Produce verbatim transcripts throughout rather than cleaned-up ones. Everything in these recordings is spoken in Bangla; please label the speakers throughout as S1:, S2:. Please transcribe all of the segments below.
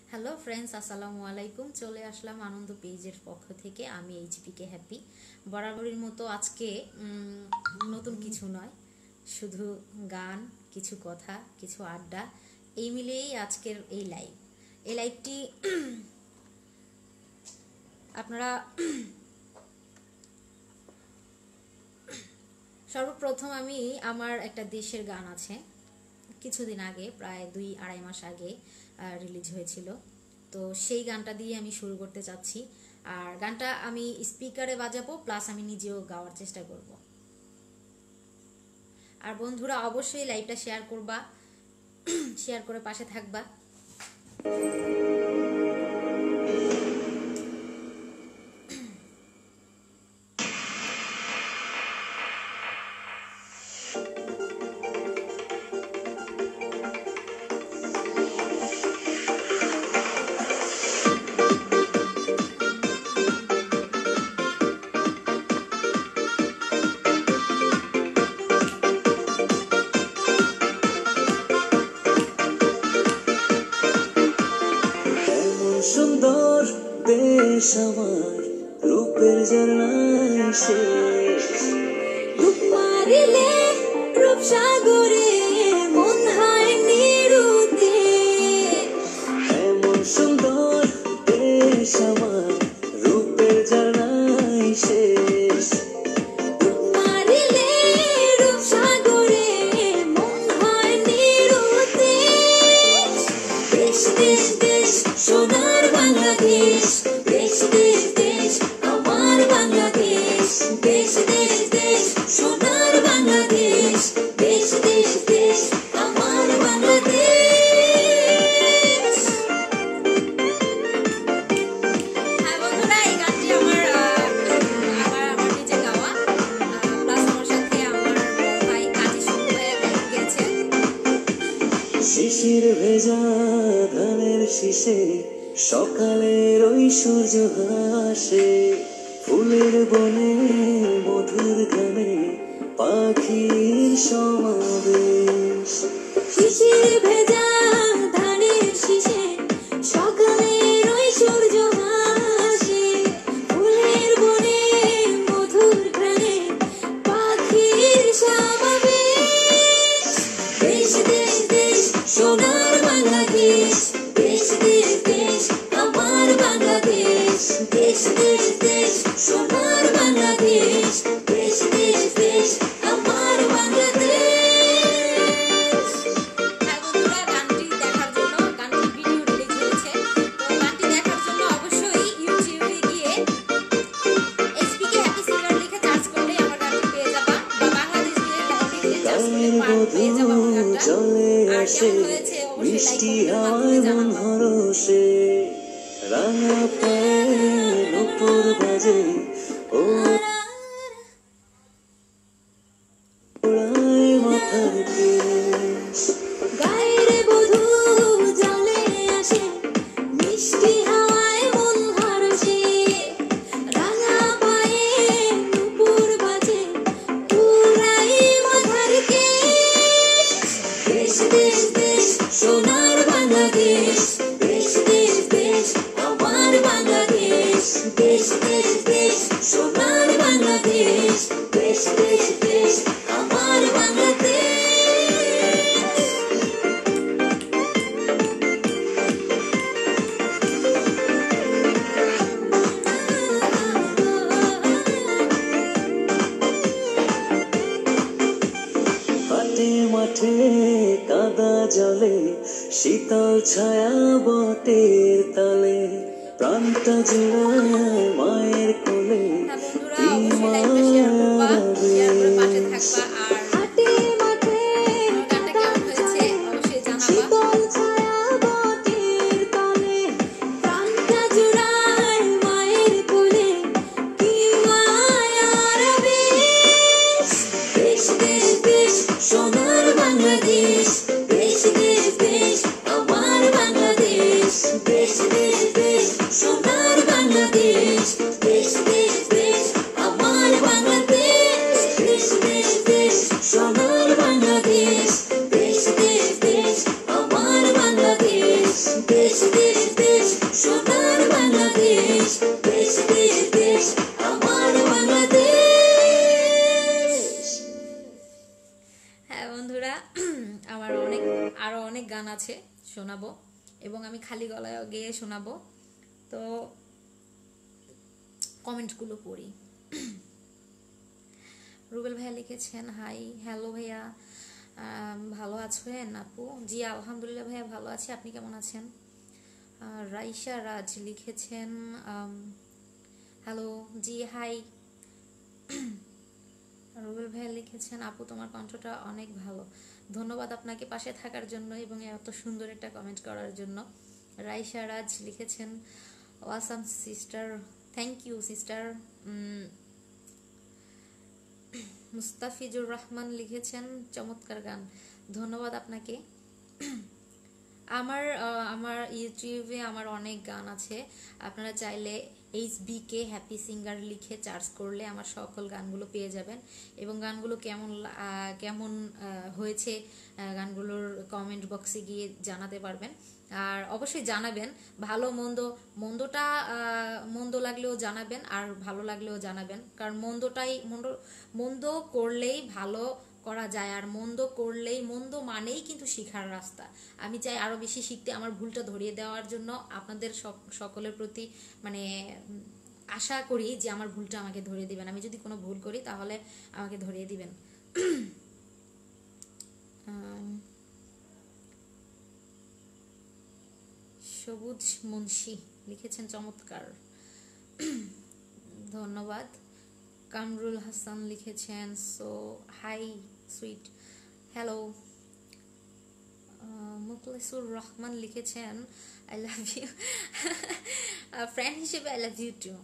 S1: হ্যালো ফ্রেন্ডস, আসসালামু আলাইকুম। চলে আসলাম আনন্দ পেজের পক্ষ থেকে। আমি এইচপিকে হ্যাপি। বরাবরের মতো আজকে নতুন কিছু নয়, শুধু গান, কিছু কথা, কিছু আড্ডা, এই মিলিয়েই আজকের এই লাইভ। এই লাইভটি আপনারা সর্বপ্রথম আমি আমার একটা দেশের গান আছে, কিছুদিন আগে, প্রায় দুই আড়াই মাস আগে রিলিজ হয়েছিল। তো সেই গানটা দিয়ে আমি শুরু করতে চাচ্ছি। আর গানটা আমি স্পিকারে বাজাবো, প্লাস আমি নিজেও গাওয়ার চেষ্টা করব। আর বন্ধুরা অবশ্যই লাইভটা শেয়ার করবা, শেয়ার করে পাশে থাকবা।
S2: সুন্দর দেশ আমার, রূপের ঝর্ণায় শেষ।
S3: রূপ মারিলে রূপসাগরে মন হয় নিরুদ্দেশ।
S2: এমন সুন্দর দেশ আমার, রূপের ঝর্ণায় শেষ।
S3: রূপ মারিলে রূপসাগরে মন হয় নিরুদ্দেশ। দেশ দেশ দেশ সোনার বাংলাদেশ, দেশ দেশ দেশ আমার বাংলাদেশ। দেশ দেশ দেশ সোনার বাংলাদেশ, দেশ দেশ দেশ আমার বাংলাদেশ। হ্যাঁ বন্ধুরা, এই গানটি আমার আমার আমার নিজে গাওয়া, প্লাস আমার সাথে আমার ভাই কাজী শুরু হয়ে গেছেন।
S2: শিশির ভেজা ধানের শীষে সকালের ওই সূর্য হাসে। ফুলের বনে মধুর গানে পাখির সমাবেশ।
S3: শিশির ভেজা ধানের শীষে সকালের ওই সূর্য হাসে। ফুলের বনে মধুর ঘ্রাণে পাখির সমাবেশ। দেশ দেশ দেশ সোনার বাংলাদেশ, দেশ দেশ দেশ আমার বাংলাদেশ। দেশ দেশ দেশ সোনার বাংলাদেশ, দেশ দেশ দেশ আমার বাংলাদেশ। হ্যাঁ বন্ধুরা, গানটি দেখার জন্য, গানটি ভিডিও রিলিজ হয়েছে, তো গানটি দেখার জন্য অবশ্যই ইউটিউবে গিয়ে এইচপিকে হ্যাপি সিঙ্গার লিখে সার্চ করলে আমার গানটি পেয়ে যাবা, বা বাংলাদেশ দিয়ে লিখে সার্চ করলে পেয়ে যাবা আমার গানটা।
S2: চলে
S3: আর
S2: আসে
S3: কেমন হয়েছে অবশ্যই লাইক
S2: মিষ্টি
S3: কমেন্টের
S2: হাওয়ায়
S3: মাধ্যমে
S2: মন
S3: জানাবা।
S2: হরসে। রাঙা পায়ে নুপুর বাজে, ওড়ায় মাথার কেশ।
S3: গায়ের বধূ জলে আসে, মিষ্টি হাওয়ায় মন হরসে। রাঙা পায়ে নুপুর বাজে, উড়াই মাথার কেশ। দেশ দেশ দেশ সোনার বাংলাদেশ, দেশ দেশ দেশ আমার বাংলাদেশ। দেশ দেশ দেশ সোনার বাংলাদেশ, দেশ দেশ দেশ আমার বাংলাদেশ।
S2: হাটে মাঠে কাদা জলে, শীতল ছায়া বটের তলে। প্রাণটা জুড়ায় মায়ের কোলে,
S3: হ্যাঁ বন্ধুরা,
S2: কি
S3: অবশ্যই লাইভটা শেয়ার করবা, শেয়ার করে পাশে
S2: মায়া।
S3: থাকবা। আর হাটে মাঠে আমার গানটা কেমন হয়েছে অবশ্যই জানাবা। শীতল ছায়া বটের তলে, প্রাণটা জুড়ায় মায়ের কোলে, কি মায়ার আবেশ। দেশ দেশ দেশ সোনার বাংলাদেশ, দেশ দেশ দেশ আমার বাংলাদেশ। দেশ দেশ দেশ সোনার বাংলাদেশ, দেশ দেশ দেশ আমার বাংলাদেশ। দেশ দেশ দেশ সোনার বাংলাদেশ, দেশ দেশ দেশ আমার বাংলাদেশ। দেশ দেশ দেশ
S1: আছে, শোনাবো, এবং আমি খালি গলায় গেয়ে শোনাবো। তো কমেন্টগুলো পড়ি। রুবেল ভাইয়া লিখেছেন হাই, হ্যালো ভাইয়া, আম, ভালো আছেন আপু? জি আলহামদুলিল্লাহ ভাইয়া ভালো আছি, আপনি কেমন আছেন? আর রাইসা রাজ লিখেছেন হ্যালো, জি হাই। রুবেল ভাইয়া লিখেছেন আপু তোমার কণ্ঠটা অনেক ভালো, ধন্যবাদ আপনাকে পাশে থাকার জন্য এবং এত সুন্দর একটা কমেন্ট করার জন্য। রাইসা রাজ লিখেছেন awesome sister, thank you sister. Mustafizur Rahman লিখেছেন চমৎকার গান, ধন্যবাদ আপনাকে। আমার আহ, আমার ইউটিউবে আমার অনেক গান আছে, আপনারা চাইলে H B K happy singer লিখে সার্চ করলে আমার সকল গানগুলো পেয়ে যাবেন, এবং গানগুলো কেমন লা- আহ, কেমন আহ, হয়েছে আহ, গানগুলোর কমেন্ট বক্সে গিয়ে জানাতে পারবেন। আর অবশ্যই জানাবেন ভালো মন্দ, মন্দটা আহ, মন্দ লাগলেও জানাবেন আর ভালো লাগলেও জানাবেন, কারণ মন্দটাই মন্দ মন্দ করলেই ভালো করা যায়, আর মন্দ করলেই, মন্দ মানেই কিন্তু শিখার রাস্তা। আমি চাই আরো বেশি শিখতে, আমার ভুলটা ধরিয়ে দেওয়ার জন্য আপনাদের সক- সকলের প্রতি মানে উম, আশা করি যে আমার ভুলটা আমাকে ধরিয়ে দিবেন, আমি যদি কোনো ভুল করি তাহলে আমাকে ধরিয়ে দিবেন। আম, সবুজ মুন্সি লিখেছেন চমৎকার, ধন্যবাদ। কামরুল হাসান লিখেছেন so hi sweet, hello. Mukhlesur Rahman লিখেছেন আই লাভ ইউ, ফ্রেন্ড হিসেবে I love you too.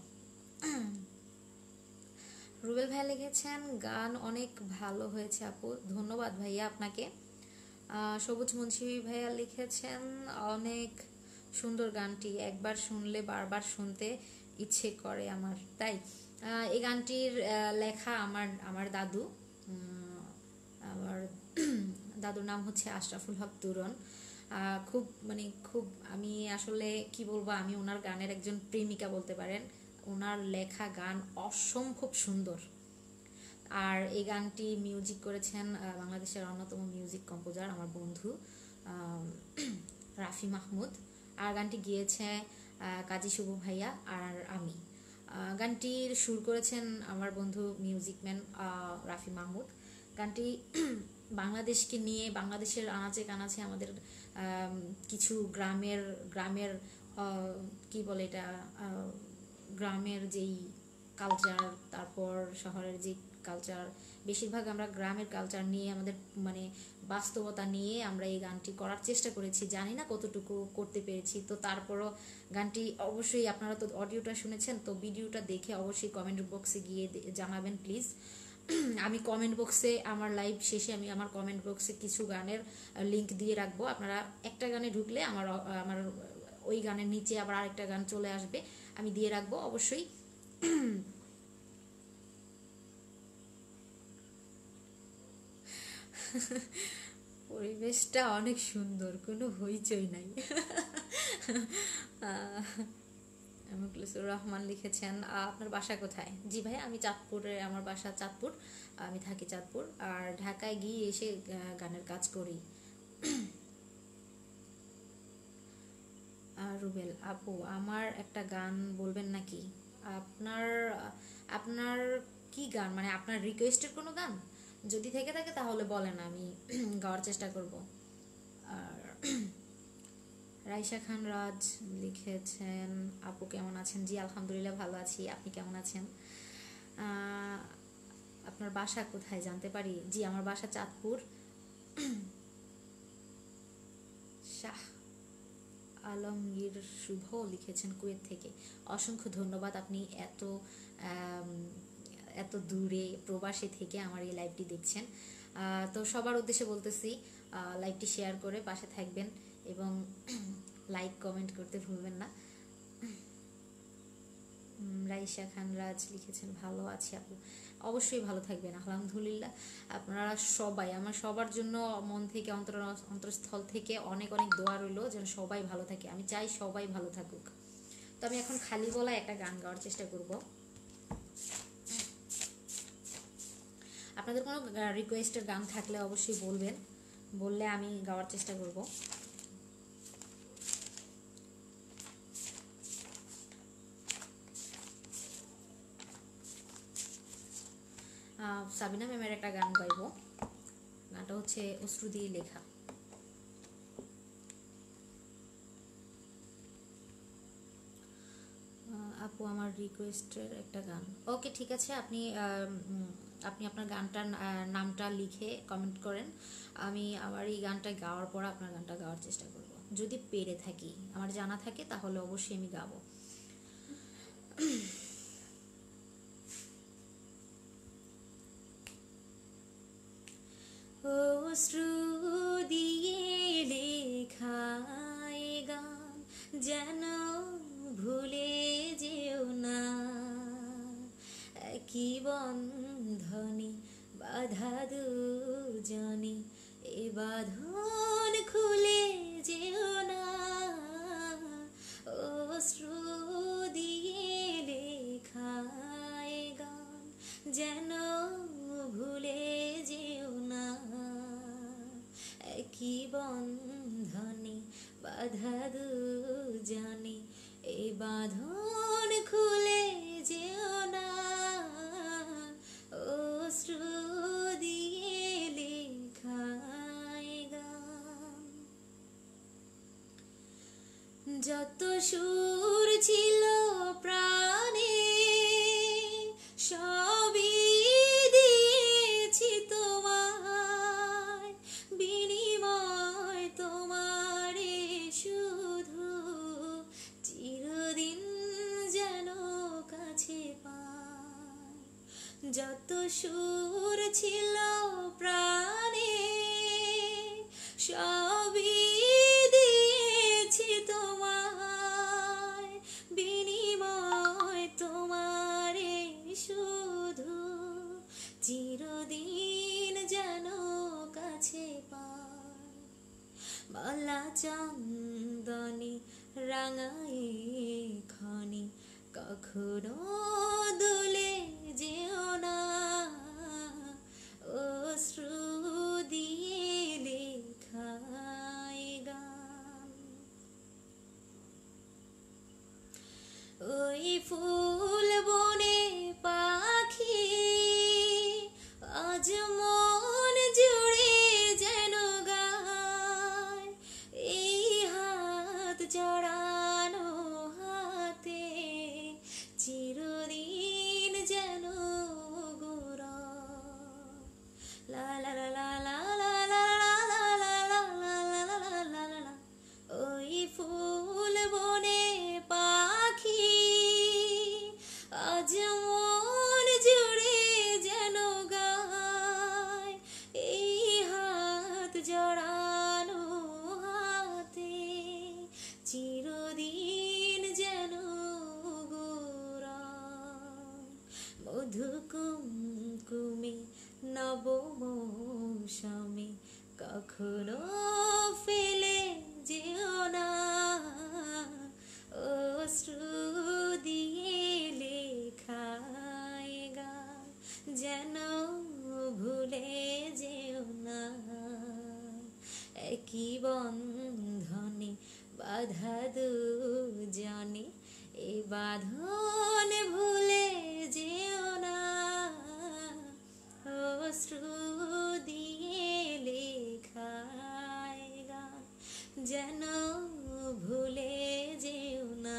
S1: Rubel ভাইয়া লিখেছেন গান অনেক ভালো হয়েছে আপু, ধন্যবাদ ভাইয়া আপনাকে। আহ, সবুজ মুন্সি ভাইয়া লিখেছেন অনেক সুন্দর গানটি, একবার শুনলে বারবার শুনতে ইচ্ছে করে আমার, তাই আহ, এই গানটির আহ, লেখা আমার আমার দাদু, উম, আমার দাদুর নাম হচ্ছে আশরাফুল হক তুরন। আহ, খুব মানে খুব আমি আসলে কি বলবো, আমি ওনার গানের একজন প্রেমিকা বলতে পারেন। ওনার লেখা গান অসম্ভব সুন্দর। আর এই গানটি মিউজিক করেছেন আহ, বাংলাদেশের অন্যতম মিউজিক কম্পোজার আমার বন্ধু আহ, রাফি মাহমুদ। আর গানটি গিয়েছে আহ, কাজী শুভ ভাইয়া আর আমি। আহ, গানটির সুর করেছেন আমার বন্ধু মিউজিকম্যান আহ, রাফি মাহমুদ। গানটি বাংলাদেশকে নিয়ে, বাংলাদেশের আনাচে কানাচে আমাদের আম, কিছু গ্রামের গ্রামের আহ, কি বলে এটা আহ, গ্রামের যেই কালচার, তারপর শহরের যে কালচার, বেশিরভাগ আমরা গ্রামের কালচার নিয়ে, আমাদের মানে বাস্তবতা নিয়ে আমরা এই গানটি করার চেষ্টা করেছি, জানি না কতটুকু করতে পেরেছি। তো তারপরও গানটি অবশ্যই, আপনারা তো অডিওটা শুনেছেন, তো ভিডিওটা দেখে অবশ্যই কমেন্ট বক্সে গিয়ে দে- জানাবেন প্লিজ। আমি কমেন্ট বক্সে, আমার লাইভ শেষে আমি আমার কমেন্ট বক্সে কিছু গানের লিংক দিয়ে রাখবো, আপনারা একটা গানে ঢুকলে আমার আমার ওই গানের নিচে আবার আরেকটা গান চলে আসবে, আমি দিয়ে রাখবো অবশ্যই। পরিবেশটা অনেক সুন্দর, কোনো হইচই নাই। আহ, মুখলিসুর রহমান লিখেছেন আহ, আপনার বাসা কোথায়? জি ভাই, আমি চাঁদপুরে, আমার বাসা চাঁদপুর, আমি থাকি চাঁদপুর, আর ঢাকায় গিয়ে এসে আহ, গানের কাজ করি। আর রুবেল আপু আমার একটা গান বলবেন নাকি? আপনার আপনার কি গান, মানে আপনার রিকোয়েস্টের কোনো গান যদি থেকে থাকে তাহলে বলেন, আমি গাওয়ার চেষ্টা করব। আর রাইসা খান রাজ লিখেছেন আপু কেমন আছেন? জি আলহামদুলিল্লাহ ভালো আছি, আপনি কেমন আছেন? আহ, আপনার বাসা কোথায় জানতে পারি? জি আমার বাসা চাঁদপুর। শাহ আলমগীর শুভ লিখেছেন কুয়েত থেকে, অসংখ্য ধন্যবাদ, আপনি এত আম, এত দূরে প্রবাসী থেকে আমার এই লাইভটি দেখছেন। আহ, তো সবার উদ্দেশ্যে বলতেছি আহ, লাইভটি শেয়ার করে পাশে থাকবেন এবং লাইক কমেন্ট করতে ভুলবেন না। উম, রাইসা খান রাজ লিখেছেন ভালো আছি আপু, অবশ্যই ভালো থাকবেন আলহামদুলিল্লাহ। আপনারা সবাই, আমার সবার জন্য মন থেকে, অন্তর অন্তরস্থল থেকে অনেক অনেক দোয়া রইলো যেন সবাই ভালো থাকে, আমি চাই সবাই ভালো থাকুক। তো আমি এখন খালি গলায় একটা গান গাওয়ার চেষ্টা করব। আপনাদের কোনো রিকোয়েস্টের গান থাকলে অবশ্যই বলবেন, বললে আমি গাওয়ার চেষ্টা করব। সাবিনা ম্যামের একটা গান গাইবো, গানটা হচ্ছে অশ্রু দিয়ে লেখা। আপু আমার রিকোয়েস্টের একটা গান, ওকে ঠিক আছে, আপনি আপনি আপনার গানটার নামটা লিখে কমেন্ট করেন, আমি আমার এই গানটা গাওয়ার পর আপনার গানটা গাওয়ার চেষ্টা করব, যদি পেরে থাকি, আমার জানা থাকে তাহলে অবশ্যই আমি গাবো। অশ্রু দিয়ে লেখা এ গান যেন ভুলে যেও না, কি বন্ধনে বাধা দুজনে, এ বাঁধন খুলে যেও না। অশ্রু দিয়ে লেখা এ গান যেন ভুলে যেও না, কি বন্ধনে বাধা দুজনে, এ বাঁধন খুলে যেও না। অশ্রু দিয়ে লেখা এ গান, যত সুর ছিল প্রাণে সবই দিয়েছি তোমায়, বিনিময় তোমারে শুধু চিরদিন যেন কাছে পাই। যত সুর ছিল প্রাণে সবই দিয়েছি তোমায়, বিনিময় তোমারে শুধু চিরদিন যেন কাছে পাই। মালা চন্দনে রাঙাই খনি কখনো দুলে যেও না। অশ্রু দিয়ে লেখা এ গান, ওই ফুল বনে পাখি আজ মন জুড়ে যেন গায়, এই হাত জড়ানো হাতে চিরদিন যেন গোরা। লা লা লা লা লা লা লা লা লা লা লা লা লা লা। ওই ফুল বনে পাখি আজ মন জুড়ে যেন গায়, এই হাত জড়ানো হাতে চিরদিন যেন গোরা। মধু কুমকুমে নব মৌসুমে কখনো ফেলে যেও না। অশ্রু দিয়ে লেখা এ গান যেন ভুলে যেও না, একই বন্ধনে বাধা দুজনে, এ বাঁধন ভুলে যেও না। অশ্রু দিয়ে লেখা এ গান যেন ভুলে যেও না,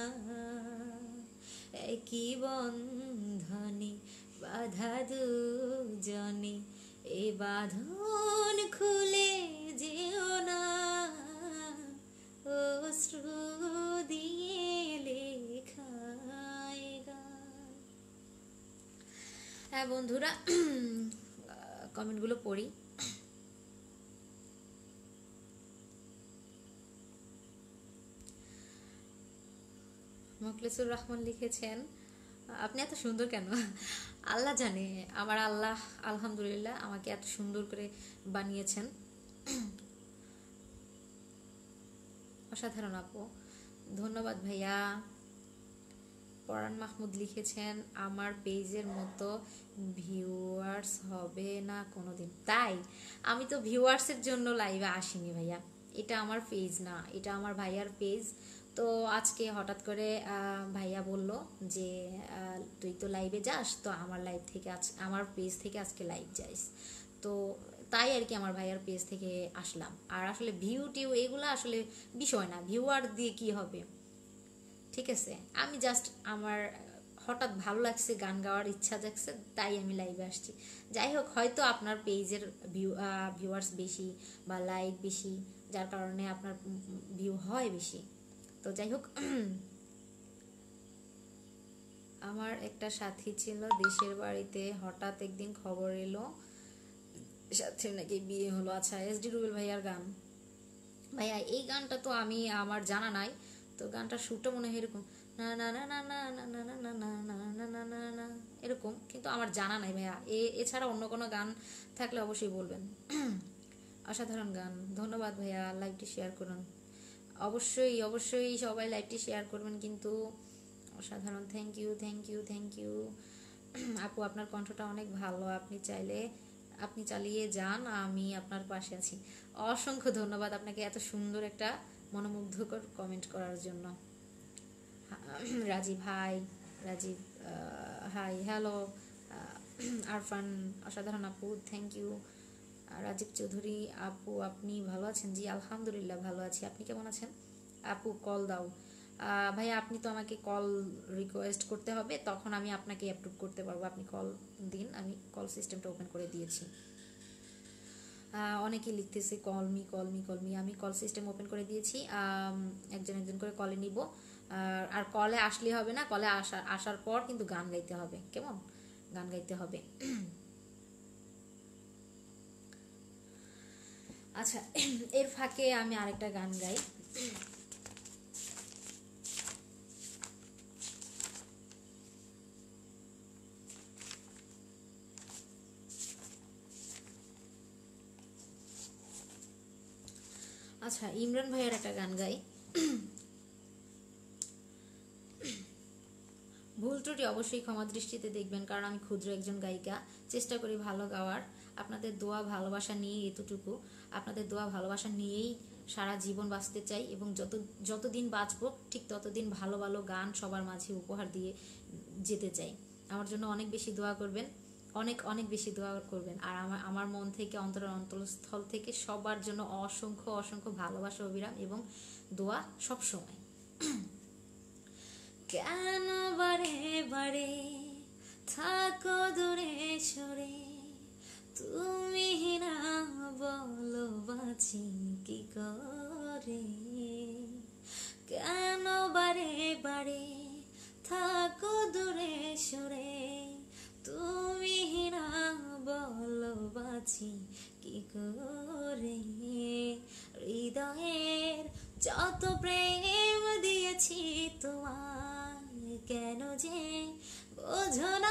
S1: একই বন্ধনে বাধা দুজনে, এ বাঁধন খুলে যেও না। অশ্রু দিয়ে লেখা এ গান। হ্যাঁ বন্ধুরা, কমেন্টগুলো পড়ি। মোখলেসুর রহমান লিখেছেন, আপনি এত সুন্দর কেন? আল্লাহ জানে, আমার আল্লাহ আলহামদুলিল্লাহ আমাকে এত সুন্দর করে বানিয়েছেন, অসাধারণ আপু, ধন্যবাদ ভাইয়া। পরাণ মাহমুদ লিখেছেন, আমার পেজের মতো ভিউয়ার্স হবে না কোনোদিন। তাই আমি তো ভিউয়ার্সের জন্য লাইভে আসিনি ভাইয়া, এটা আমার পেজ না, এটা আমার ভাইয়ার পেজ, তো আজকে হঠাৎ করে আহ, ভাইয়া বলল যে আহ, তুই তো লাইভে যাস, তো আমার লাইভ থেকে আজ আমার পেজ থেকে আজকে লাইভ যাইস। তো তাই আর কি আমার ভাইয়ার পেজ থেকে আসলাম। আর আসলে ভিউ টিউ এগুলো আসলে বিষয় না, ভিউয়ার দিয়ে কি হবে, ঠিক আছে। আমি জাস্ট আমার হঠাৎ ভালো লাগছে, গান গাওয়ার ইচ্ছা জাগছে, তাই আমি লাইভে আসছি। যাই হোক, হয়তো আপনার পেজের ভিউ ভিউয়ার্স বেশি বা লাইক বেশি, যার কারণে আপনার ভিউ হয় বেশি। তো যাই হোক, আমার একটা সাথী ছিল দেশের বাড়িতে, হঠাৎ একদিন খবর এলো সাথে নাকি বিয়ে হলো। আচ্ছা, এস ডি রুবেল ভাইয়ার গান। ভাইয়া এই গানটা তো আমি আমার জানা নাই, তো গানটা শুটটা মনে হয় এরকম না না না না না না না না না না না না না না এরকম, কিন্তু আমার জানা নাই ভাইয়া। এ এছাড়া অন্য কোনো গান থাকলে অবশ্যই বলবেন। অসাধারণ গান, ধন্যবাদ ভাইয়া। লাইভটি শেয়ার করুন, অবশ্যই অবশ্যই সবাই লাইভটি শেয়ার করবেন কিন্তু। অসাধারণ, thank you thank you thank you আপু, আপনার কণ্ঠটা অনেক ভালো, আপনি চাইলে আপনি চালিয়ে যান, আমি আপনার পাশে আছি। অসংখ্য ধন্যবাদ আপনাকে এত সুন্দর একটা মনোমুগ্ধকর কমেন্ট করার জন্য। Rajib hi, Rajib hi, hello Arfan, অসাধারণ আপু, থ্যাংক ইউ। রাজীব চৌধুরী আপু, আপনি ভালো আছেন? জি আলহামদুলিল্লাহ ভালো আছি, আপনি কেমন আছেন? আপু কল দাও। ভাইয়া আপনি তো আমাকে কল রিকোয়েস্ট করতে হবে, তখন আমি আপনাকে অ্যাপ্রুভ করতে পারবো। আপনি কল দিন, আমি কল সিস্টেমটা ওপেন করে দিয়েছি। অনেকে লিখতেছে call me call me call me, আমি কল সিস্টেম ওপেন করে দিয়েছি। একজন একজন করে কলে নিব, আর কলে আসলে হবে না, কলে আসা আসার পর কিন্তু গান গাইতে হবে, কেমন? গান গাইতে হবে। আচ্ছা, এর ফাঁকে আমি আরেকটা গান গাই। আচ্ছা, ইমরান ভাইয়ের একটা গান গাই। ভুল ত্রুটি অবশ্যই ক্ষমা দৃষ্টিতে দেখবেন, কারণ আমি ক্ষুদ্র একজন গায়িকা, চেষ্টা করি ভালো গাওয়ার। আপনাদের দোয়া ভালোবাসা নিয়ে এতটুকু, আপনাদের দোয়া ভালোবাসা নিয়েই সারা জীবন বাঁচতে চাই, এবং যত যতদিন বাঁচবো ঠিক ততদিন ভালো ভালো গান সবার মাঝে উপহার দিয়ে যেতে চাই। আমার জন্য অনেক বেশি দোয়া করবেন, অনেক অনেক বেশি দোয়া করবেন। আর আমার আমার মন থেকে, অন্তরের অন্তঃস্থল থেকে সবার জন্য অসংখ্য অসংখ্য ভালোবাসা, অবিরাম এবং দোয়া সব সময়। কেন বারে বারে থাকো দূরে সরে, তুমি না বলো বাঁচি কি করে। কেন বারে বারে থাকো দূরে সরে, তুমি না বলো বাঁচি কি করে। হৃদয়ের যত প্রেম দিয়েছি তোমায়, কেন যে বোঝো না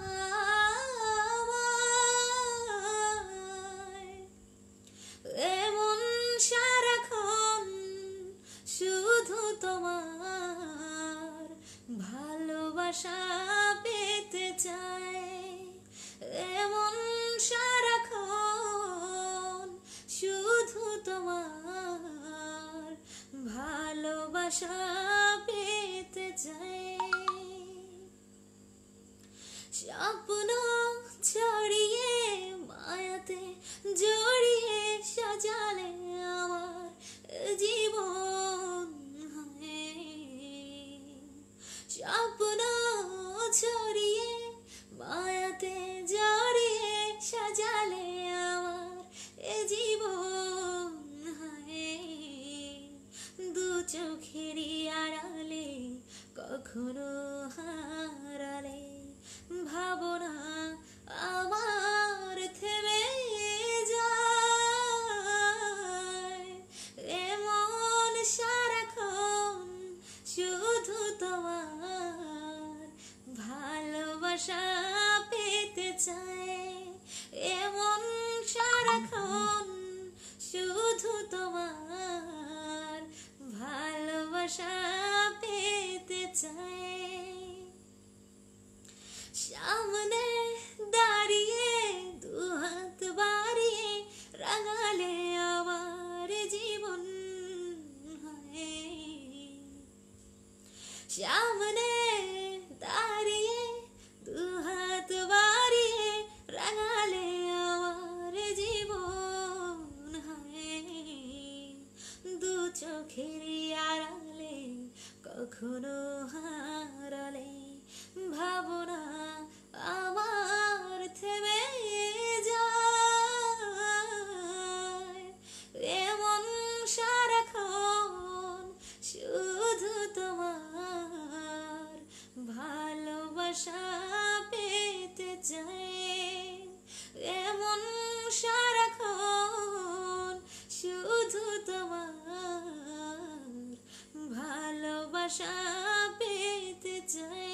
S1: এমন সারাক্ষণ শুধু তোমার ভালোবাসা পেতে চাই। এমন সারাক্ষণ শুধু তোমার ভালোবাসা পেতে চাই। স্বপ্ন ছড়িয়ে মায়াতে জড়িয়ে সাজালে আমার জীবন। স্বপ্ন ছড়িয়ে মায়াতে জড়িয়ে সাজালে আমার জীবন। দু চোখেরই আড়ালে কখনো হারালে ভাবনা আমার থেমে যায়। এমন সারাক্ষণ শুধু তোমার ভালোবাসা পেতে চাই। এমন সারাক্ষণ শুধু তোমার ভালোবাসা পেতে চাই। সামনে দাঁড়িয়ে দুহাত বাড়িয়ে রাঙালে আমার জীবন।
S3: সামনে দাঁড়িয়ে দুহাত বাড়িয়ে রাঙালে আমার জীবন, হায় দু চোখের আড়ালে কখনো হারালে ভাবনা আমার থেমে যায়, এমন সারাক্ষণ শুধু তোমার ভালোবাসা পেতে চাই, এমন সারাক্ষণ শুধু তোমার ভালোবাসা পেতে চাই।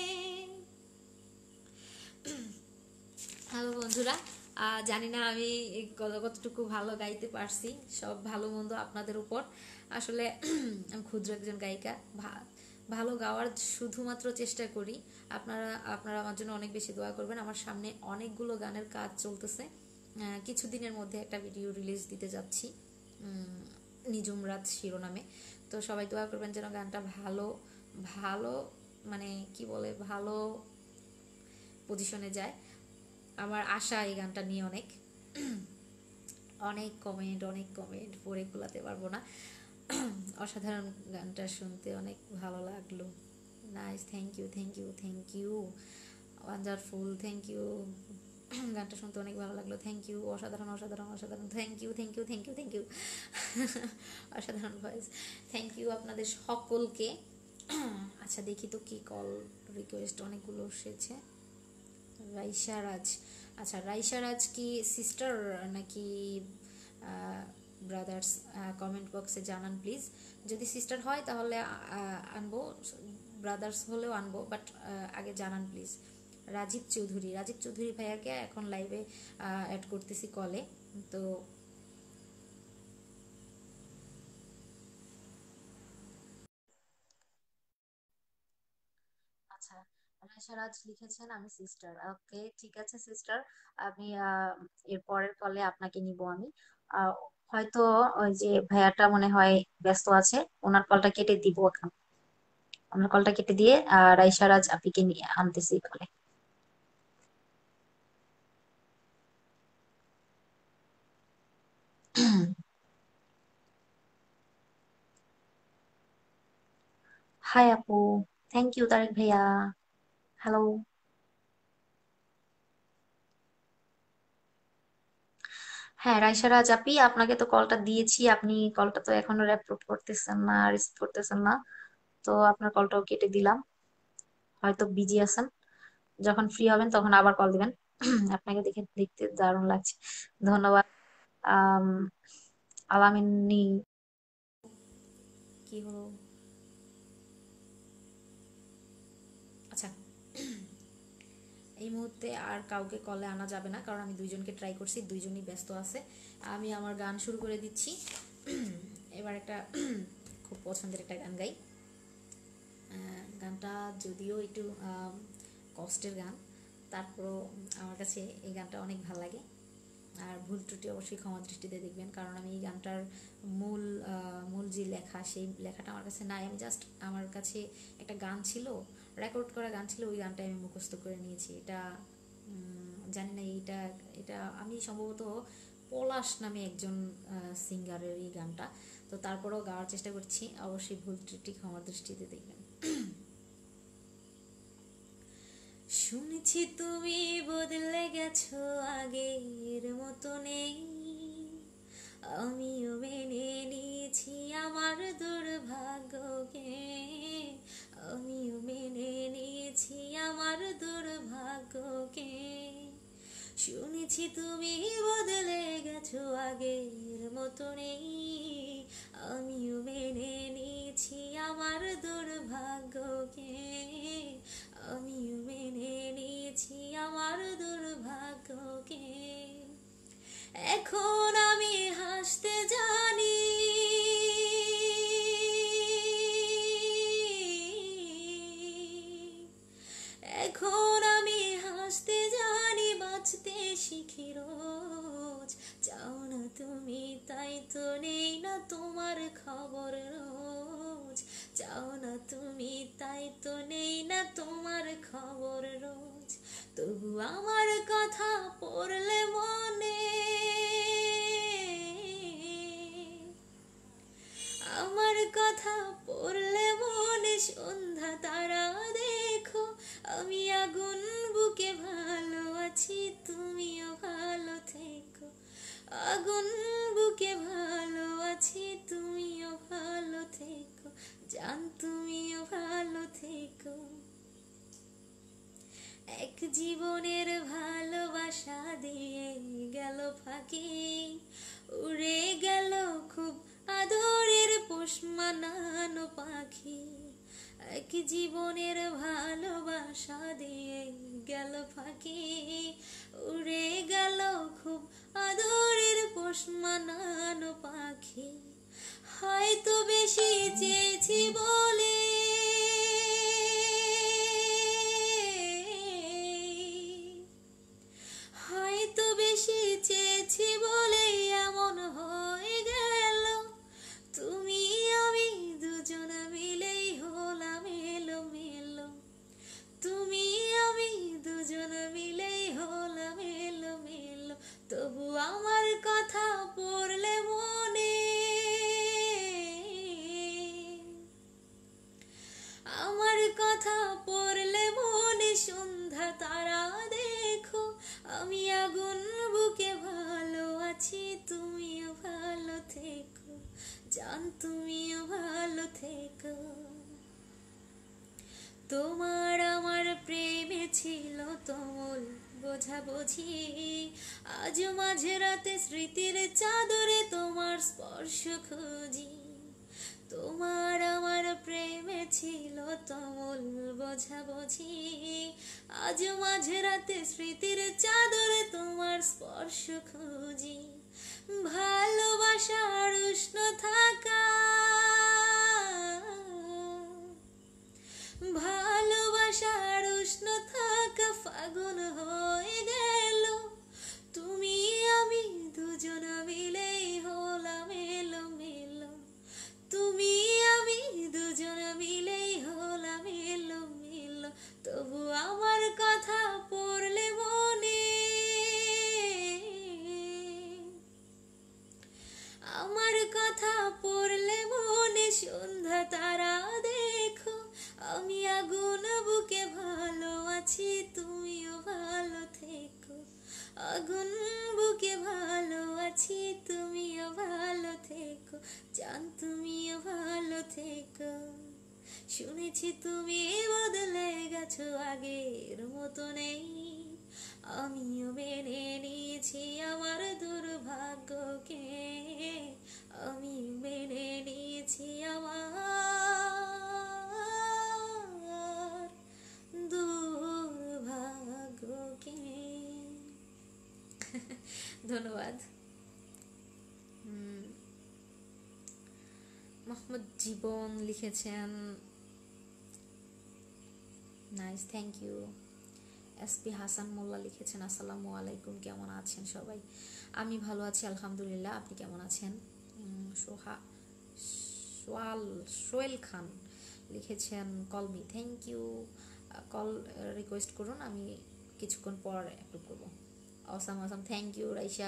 S3: হ্যালো বন্ধুরা, আহ, জানি না আমি কত- কতটুকু ভালো গাইতে পারছি, সব ভালো মন্দ আপনাদের উপর। আসলে আমি ক্ষুদ্র একজন গায়িকা, ভা- ভালো গাওয়ার শুধুমাত্র চেষ্টা করি। আপনারা আপনারা আমার জন্য অনেক বেশি দোয়া করবেন। আমার সামনে অনেকগুলো গানের কাজ চলতেছে, আহ, কিছুদিনের মধ্যে একটা ভিডিও রিলিজ দিতে যাচ্ছি উম, নিঝুম রাত শিরোনামে। তো সবাই দোয়া করবেন যেন গানটা ভালো ভালো মানে কি বলে ভালো পজিশনে যায়। আমার আশা এই গানটা নিয়ে অনেক অনেক কমেন্ট অনেক কমেন্ট পড়ে কুলাতে পারবো না। অসাধারণ, গানটা শুনতে অনেক ভালো লাগলো। Nice, thank you thank you thank you, wonderful, thank you. গানটা শুনতে অনেক ভালো লাগলো, থ্যাংক ইউ। অসাধারণ অসাধারণ অসাধারণ, thank you thank you thank you thank you. অসাধারণ ভয়েস, থ্যাংক ইউ আপনাদের সকলকে। আচ্ছা দেখি তো কি কল রিকোয়েস্ট অনেকগুলো এসেছে। রাইসা রাজ, আচ্ছা রাইসা রাজ কি সিস্টার নাকি ব্রাদার্স? কমেন্ট বক্সে জানান প্লিজ। যদি সিস্টার হয় তাহলে আহ, আনবো, ব্রাদার্স হলেও আনবো, বাট আগে জানান প্লিজ। রাজীব চৌধুরী, রাজীব চৌধুরী ভাইয়াকে এখন লাইভে অ্যাড করতেছি কলে। তো আচ্ছা, রাজ লিখেছেন আমি সিস্টার। ওকে ঠিক আছে সিস্টার, আমি আহ, এর পরের কলে আপনাকে নিব আমি। আহ, হয়তো ওই যে ভাইয়াটা মনে হয় ব্যস্ত আছে, ওনার কলটা কেটে দিব এখন। ওনার কলটা কেটে দিয়ে আহ রাইসা রাজ আপিকে নিয়ে আনতেছি কলে। হাই আপু, থ্যাংক ইউ তারেক ভাইয়া। হ্যালো। হ্যাঁ রাইসা রাজ আপি, আপনাকে তো কলটা দিয়েছি, আপনি কলটা তো এখনো রেকর্ড করতেছেন না, রিসিভ করতেছেন না। তো আপনার কলটাও কেটে দিলাম, হয়তো বিজি আছেন। যখন ফ্রি হবেন তখন আবার কল দিবেন। আপনাকে দেখে দেখতে দারুণ লাগছে, ধন্যবাদ। আম, আলামিনী, কি হলো? আচ্ছা, এই মুহূর্তে আর কাউকে কলে আনা যাবে না, কারণ আমি দুইজনকে ট্রাই করছি, দুইজনই ব্যস্ত আছে। আমি আমার গান শুরু করে দিচ্ছি। এবার একটা খুব পছন্দের একটা গান গাই। আহ, গানটা যদিও একটু আহ, কষ্টের গান, তারপরও আমার কাছে এই গানটা অনেক ভালো লাগে। আর ভুল ত্রুটি অবশ্যই ক্ষমা দৃষ্টিতে দেখবেন, কারণ আমি এই গানটার মূল আহ, মূল যে লেখা, সেই লেখাটা আমার কাছে নাই। আমি জাস্ট আমার কাছে একটা গান ছিল, রেকর্ড করা গান ছিল, ওই গানটা আমি মুখস্থ করে নিয়েছি। এটা উম, জানি না, এইটা এটা আমি সম্ভবত পলাশ নামে একজন সিঙ্গারের এই গানটা। তো তারপরেও গাওয়ার চেষ্টা করছি, অবশ্যই ভুল ত্রুটি ক্ষমা দৃষ্টিতে দেখবেন। শুনেছি তুমি বদলে গেছো, আগের মতো নেই, আমিও মেনে নিয়েছি আমার দুর্ভাগ্যকে, আমিও মেনে নিয়েছি আমার দুর্ভাগ্যকে। শুনেছি তুমি বদলে গেছো, আগের মতো নেই, আমিও মেনে নিয়েছি আমার দুর্ভাগ্যকে, আমিও মেনে নিয়েছি আমার দুর্ভাগ্যকে। এখন আমি হাসতে জানি, এখন আমি হাসতে জানি, বাঁচতে শিখি রোজ। চাও না তুমি তাই তো নেই না তোমার খবর রোজ, চাও না তুমি
S1: তাই তো নেই না তোমার খবর রোজ। তবু আমার কথা পড়লে মনে, আমার কথা পড়লে মনে সন্ধ্যা তারা দেখো, আমি আগুন বুকে ভালো আছি তুমিও ভালো থেকো, আগুন বুকে ভালো আছি তুমিও ভালো থেকো, জান তুমিও ভালো থেকো। এক জীবনের ভালোবাসা দিয়ে গেল ফাঁকি, উড়ে গেল খুব আদরের পোষ মানানো পাখি। এক জীবনের ভালোবাসা দিয়ে গেল ফাঁকি, উড়ে গেল খুব আদরের পোষ মানানো পাখি। হয়তো বেশি চেয়েছি বলে, হয়তো বেশি চেয়েছি বলে এমন হয়ে গেল, তুমি আমি দুজন মিলেই হলাম এলো মেলো, তুমি আমি দুজন মিলেই হলাম এলো মেলো। তবু আমার কথা পড়লে মনে, আমার কথা পড়লে মনে সন্ধ্যা তারা দেখো, আমি আগুন বুকে ভালো আছি তুমিও ভালো থেকো, জান তুমিও ভালো থেকো। তোমার আমার প্রেমে ছিল তুমুল বোঝাবুঝি, আজ মাঝে রাতে স্মৃতির চাদরে তোমার স্পর্শ খুঁজি। তোমার আমার প্রেমে ছিল তুমুল বোঝাবুঝি, আজ মাঝে রাতে স্মৃতির চাদরে তোমার স্পর্শ খুঁজি। ভালোবাসার উষ্ণ থাকা, ভালোবাসার উষ্ণ থাকা ফাগুন হয়ে গেল, তুমি আমি দুজন মিলেই হলাম এলো মেলো, তুমি আমি দুজন মিলেই হলাম এলো মেলো। তবু আমার কথা পড়লে মনে, আমার কথা পড়লে মনে সন্ধ্যা তারা দেখো, আমি আগুন বুকে ভালো আছি তুমিও ভালো থেকো, আগুন বুকে ভালো আছি তুমিও ভালো থেকো, জান তুমিও ভালো থেকো। শুনেছি তুমি বদলে গেছো আগের মতো নেই, আমিও মেনে নিয়েছি আমার দুর্ভাগ্যকে, আমি মেনে নিয়েছি আমার দুর্ভাগ্যকে। ধন্যবাদ। মোহাম্মদ জীবন লিখেছেন, nice, thank you. S P Hasan Molla লিখেছেন আসসালামু আলাইকুম, কেমন আছেন সবাই? আমি ভালো আছি আলহামদুলিল্লাহ, আপনি কেমন আছেন? সোহা সোয়াল সোয়েল খান লিখেছেন call me, thank you. Call request করুন, আমি কিছুক্ষণ পর অ্যাপ্রুভ করবো। Awesome awesome, thank you Raisa.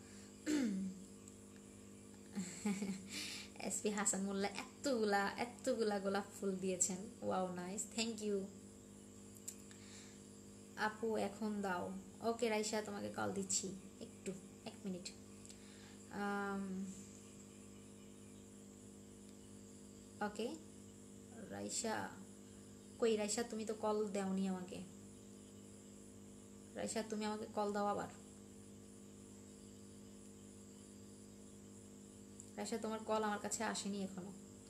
S1: S P Hasan Molla এতগুলা এতগুলা গোলাপ ফুল দিয়েছেন, ওয়াও নাইস, থ্যাংক ইউ আপু। এখন দাও, ওকে রাইসা তোমাকে কল দিচ্ছি, একটু এক মিনিট। ওকে রাইসা, কই রাইসা তুমি তো কল দাওনি আমাকে, রাইসা তুমি আমাকে কল দাও আবার। রাইসা তোমার কল আমার কাছে আসেনি এখনো।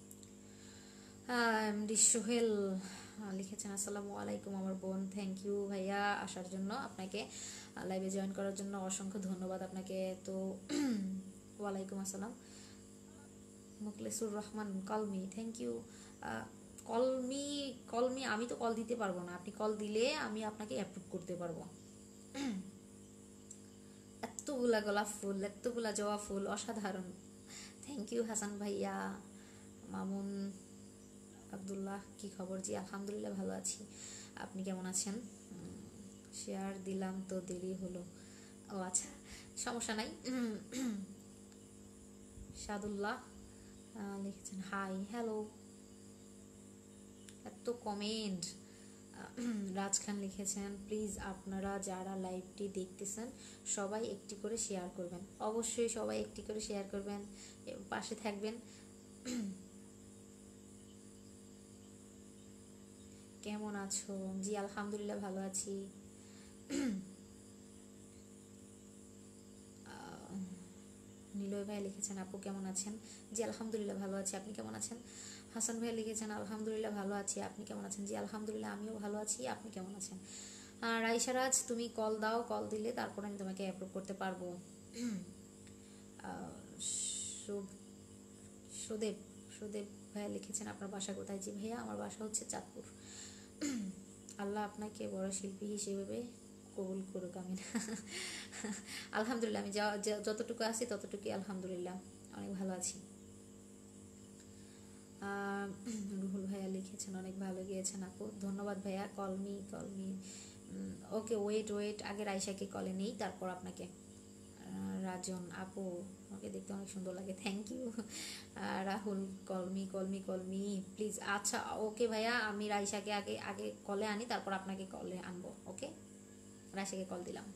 S1: এমডি সোহেল লিখেছেন আসসালামু আলাইকুম আমার বোন, থ্যাংক ইউ ভাইয়া আসার জন্য, আপনাকে লাইভে জয়েন করার জন্য অসংখ্য ধন্যবাদ আপনাকে। তো ওয়ালাইকুম আসসালাম। মুখলেসুর রহমান কলমি, থ্যাংক ইউ। কলমি কলমি আমি তো কল দিতে পারবো না, আপনি কল দিলে আমি আপনাকে অ্যাপ্রুভ করতে পারবো। এতগুলা গোলাপ ফুল, এতগুলা জবা ফুল, অসাধারণ, থ্যাংক ইউ হাসান ভাইয়া। মামুন শাহাদুল্লাহ, কি খবর? জি আলহামদুলিল্লাহ ভালো আছি, আপনি কেমন আছেন? শেয়ার দিলাম তো দেরি হলো। ও আচ্ছা, সমস্যা নাই। শাহাদুল্লাহ আহ, লিখেছেন হাই হ্যালো, এত কমেন্ট। রাজ খান লিখেছেন প্লিজ আপনারা যারা লাইভটি দেখতেছেন সবাই একটি করে শেয়ার করবেন, অবশ্যই সবাই একটি করে শেয়ার করবেন, এ, পাশে থাকবেন। কেমন আছো? জি আলহামদুলিল্লাহ ভালো আছি। আহ, নিলয় ভাই লিখেছেন আপু কেমন আছেন? জি আলহামদুলিল্লাহ ভালো আছি, আপনি কেমন আছেন? হাসান ভাই লিখেছেন আলহামদুলিল্লাহ ভালো আছি, আপনি কেমন আছেন? জি আলহামদুলিল্লাহ আমিও ভালো আছি, আপনি কেমন আছেন? আর রাইসারাজ তুমি কল দাও, কল দিলে তারপর আমি তোমাকে অ্যাপ্রুভ করতে পারবো। আহ, সু- সুদেব সুদেব ভাইয়া লিখেছেন আপনার বাসা কোথায়? জি ভাইয়া আমার বাসা হচ্ছে চাঁদপুর। আল্লাহ আপনাকে বড় শিল্পী হিসেবে কবুল করুক, আমিন। আলহামদুলিল্লাহ আমি যা- যা- যতটুকু আছি ততটুকুই আলহামদুলিল্লাহ অনেক ভালো আছি। আহ, রুহুল ভাইয়া লিখেছেন অনেক ভালো গিয়েছেন আপু, ধন্যবাদ ভাইয়া। কলমি কলমি ওকে, ওয়েট ওয়েট আগে রাইসাকে কলে নেই তারপর আপনাকে। আহ, রাজন আপু আমাকে দেখতে অনেক সুন্দর লাগে, থ্যাংক ইউ। রাহুল কলমি কলমি কলমি প্লিজ, আচ্ছা ওকে ভাইয়া, আমি রাইসাকে আগে আগে কলে আনি তারপর আপনাকে কলে আনবো। ওকে, রাইসাকে কল দিলাম।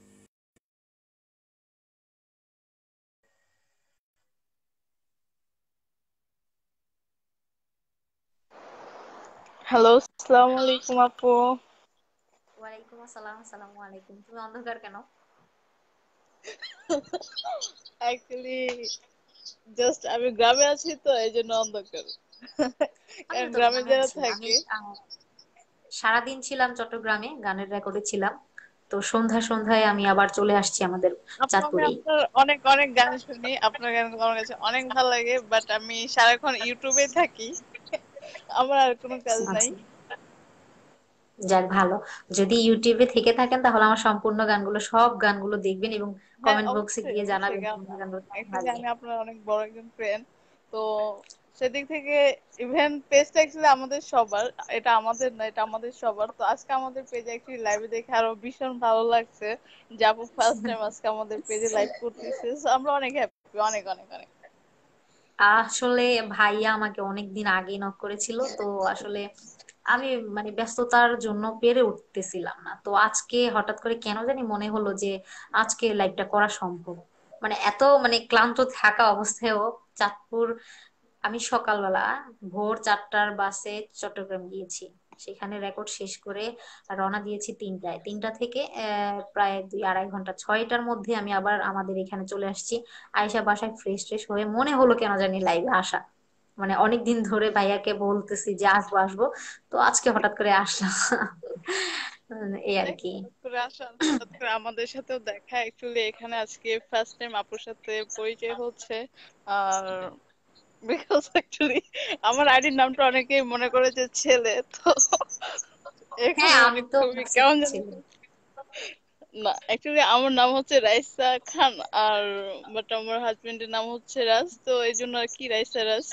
S4: হ্যালো, আসসালামু আলাইকুম আপু।
S1: ওয়ালাইকুম আসসালাম, আসসালামু আলাইকুম। তুমি অন্ধকার কেন?
S4: অ্যাকচুয়ালি জাস্ট আমি গ্রামে আছি তো এই জন্য অন্ধকার।
S1: আমিও
S4: কারণ
S1: তো
S4: গ্রামে
S1: গ্রামে
S4: যারা
S1: আছি, আমি
S4: থাকে
S1: আহ, সারাদিন ছিলাম চট্টগ্রামে, গানের রেকর্ডে ছিলাম, তো সন্ধ্যা সন্ধ্যায় আমি আবার চলে আসছি আমাদের
S4: আপু, আমি
S1: চাঁদপুরেই।
S4: আপনার অনেক অনেক গান শুনি, আপনার গান আমার কাছে অনেক ভালো লাগে, বাট আমি সারাক্ষণ ইউটিউবে থাকি, আমার আর কোনো কাজ নাই।
S1: আচ্ছা, যাক ভালো। যদি ইউটিউবে থেকে থাকেন তাহলে আমার সম্পূর্ণ গানগুলো, সব গানগুলো দেখবেন এবং
S4: হ্যাঁ,
S1: কমেন্ট বক্সে
S4: অবশ্যই
S1: গিয়ে
S4: অবশ্যই
S1: জানাবেন
S4: গান।
S1: কোন গানগুলো কেমন
S4: অ্যাকচুয়ালি
S1: লাগে।
S4: আমি আপনার অনেক বড় একজন ফ্রেন্ড, তো সেদিক থেকে ইভেন পেজটা অ্যাকচুয়ালি আমাদের সবার, এটা আমাদের না, এটা আমাদের সবার। তো আজকে আমাদের পেজে অ্যাকচুয়ালি লাইভে দেখে আরো ভীষণ ভালো লাগছে যে আপু ফার্স্ট টাইম আজকে আমাদের পেজে লাইভ করতেছে। So আমরা অনেক হ্যাপি, অনেক অনেক অনেক।
S1: আসলে ভাইয়া আমাকে অনেকদিন আগে নক করেছিল, তো আসলে আমি মানে ব্যস্ততার জন্য পেরে উঠতেছিলাম না, তো আজকে হঠাৎ করে কেন জানি মনে হলো যে আজকে লাইভটা করা সম্ভব। মানে এত মানে ক্লান্ত থাকা অবস্থায়ও চাঁদপুর, আমি সকালবেলা ভোর চারটার বাসে চট্টগ্রাম গিয়েছি, সেখানে রেকর্ড শেষ করে রওনা দিয়েছি তিনটায়, তিনটা থেকে আহ, প্রায় দুই আড়াই ঘন্টা, ছয়টার মধ্যে আমি আবার আমাদের এখানে চলে আসছি। আয়শা বাসায় ফ্রেশ ট্রেশ হয়ে মনে হলো কেন জানি লাইভে আসা, মানে অনেক দিন ধরে ভাইয়াকে বলতেছি যে আসবো আসবো, তো আজকে হঠাৎ করে আসলাম। উম, এই আর
S4: দেখ,
S1: কি।
S4: হঠাৎ করে আসা, হঠাৎ করে আমাদের সাথেও দেখা, অ্যাকচুয়ালি এখানে আজকে ফার্স্ট টাইম আপুর সাথে পরিচয় হচ্ছে। আর বিকজ অ্যাকচুয়ালি আমার আইডির নামটা অনেকেই মনে করে যে ছেলে, তো
S1: হ্যাঁ
S4: এখানে মানে
S1: আমি তো
S4: খুবই
S1: ভাবছি
S4: কেমন জানি।
S1: ছিল।
S4: না, অ্যাকচুয়ালি আমার নাম হচ্ছে রাইসা খান, আর বাট আমার হাজবেন্ডের নাম হচ্ছে রাজ, তো এই জন্য আর কি রাইসা রাজ।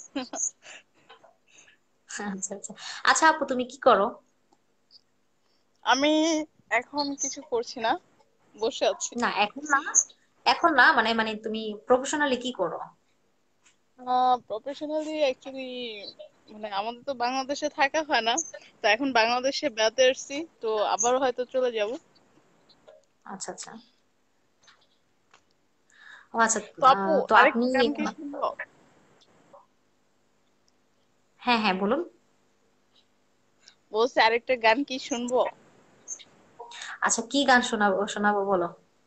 S1: আচ্ছা আচ্ছা। আচ্ছা আপু তুমি কি করো?
S4: আমি এখন কিছু করছি না, বসে আছি।
S1: না এখন না, এখন না মানে মানে তুমি প্রফেশনালি কি করো?
S4: প্রফেশনালি অ্যাকচুয়ালি মানে আমাদের তো বাংলাদেশে থাকা হয় না, তো এখন বাংলাদেশে বেড়াতে এসেছি, তো আবারও হয়তো চলে যাব।
S1: আচ্ছা আচ্ছা। ও আচ্ছা।
S4: তো আপু,
S1: আহ, তো আপনি,
S4: আরেকটা গান কি শুনবো?
S1: হ্যাঁ হ্যাঁ বলুন।
S4: বলছি আরেকটা গান কি শুনবো?
S1: আচ্ছা কি গান শোনাবো শোনাবো বলো।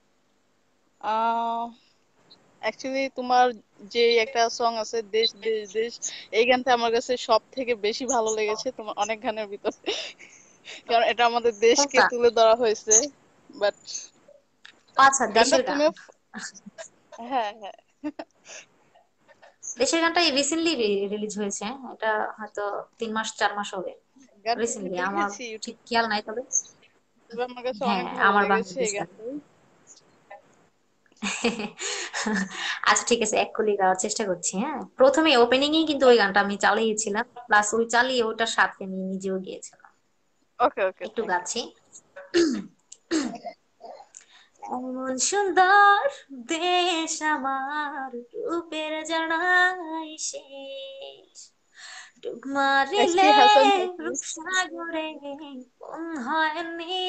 S4: আহ অ্যাকচুয়ালি তোমার যে একটা সং আছে দেশ দেশ দেশ, এই গানটা আমার কাছে সব থেকে বেশি ভালো লেগেছে তোমার অনেক গানের ভিতরে, কারণ এটা আমাদের দেশকে
S1: কোনটা?
S4: তুলে ধরা হয়েছে। বাট
S1: আচ্ছা
S4: গানটা
S1: দেশের গান।
S4: তুমিও, হ্যাঁ হ্যাঁ,
S1: দেশের গানটা রিসেন্টলি রিলিজ হয়েছে, এটা হয়তো তিন মাস চার মাস হবে।
S4: গানটা আমি
S1: রিসেন্টলি, আমার
S4: দেখেছি
S1: ঠিক
S4: ইউটিউবে,
S1: খেয়াল নাই তবে।
S4: তবে আমার কাছে
S1: হ্যাঁ
S4: অনেক ভালো
S1: আমার
S4: লেগেছে এই
S1: বাংলাদেশ গান।
S4: গানটা।
S1: আচ্ছা ঠিক আছে, এক কলি গাওয়ার চেষ্টা করছি। হ্যাঁ, প্রথমে ওপেনিং এ কিন্তু ওই গানটা আমি চালিয়েছিলাম, প্লাস ওই চালিয়ে ওটার সাথে আমি নিজেও গিয়েছিলাম।
S4: ওকে ওকে
S1: একটু
S4: থ্যাংক
S1: গাচ্ছি। এমন সুন্দর দেশ আমার, রূপের জানাই শেষ, ডুব
S4: ইউ। এস পি
S1: মারিলে
S4: হাসান চাচি।
S1: রূপসাগরে কোন হয়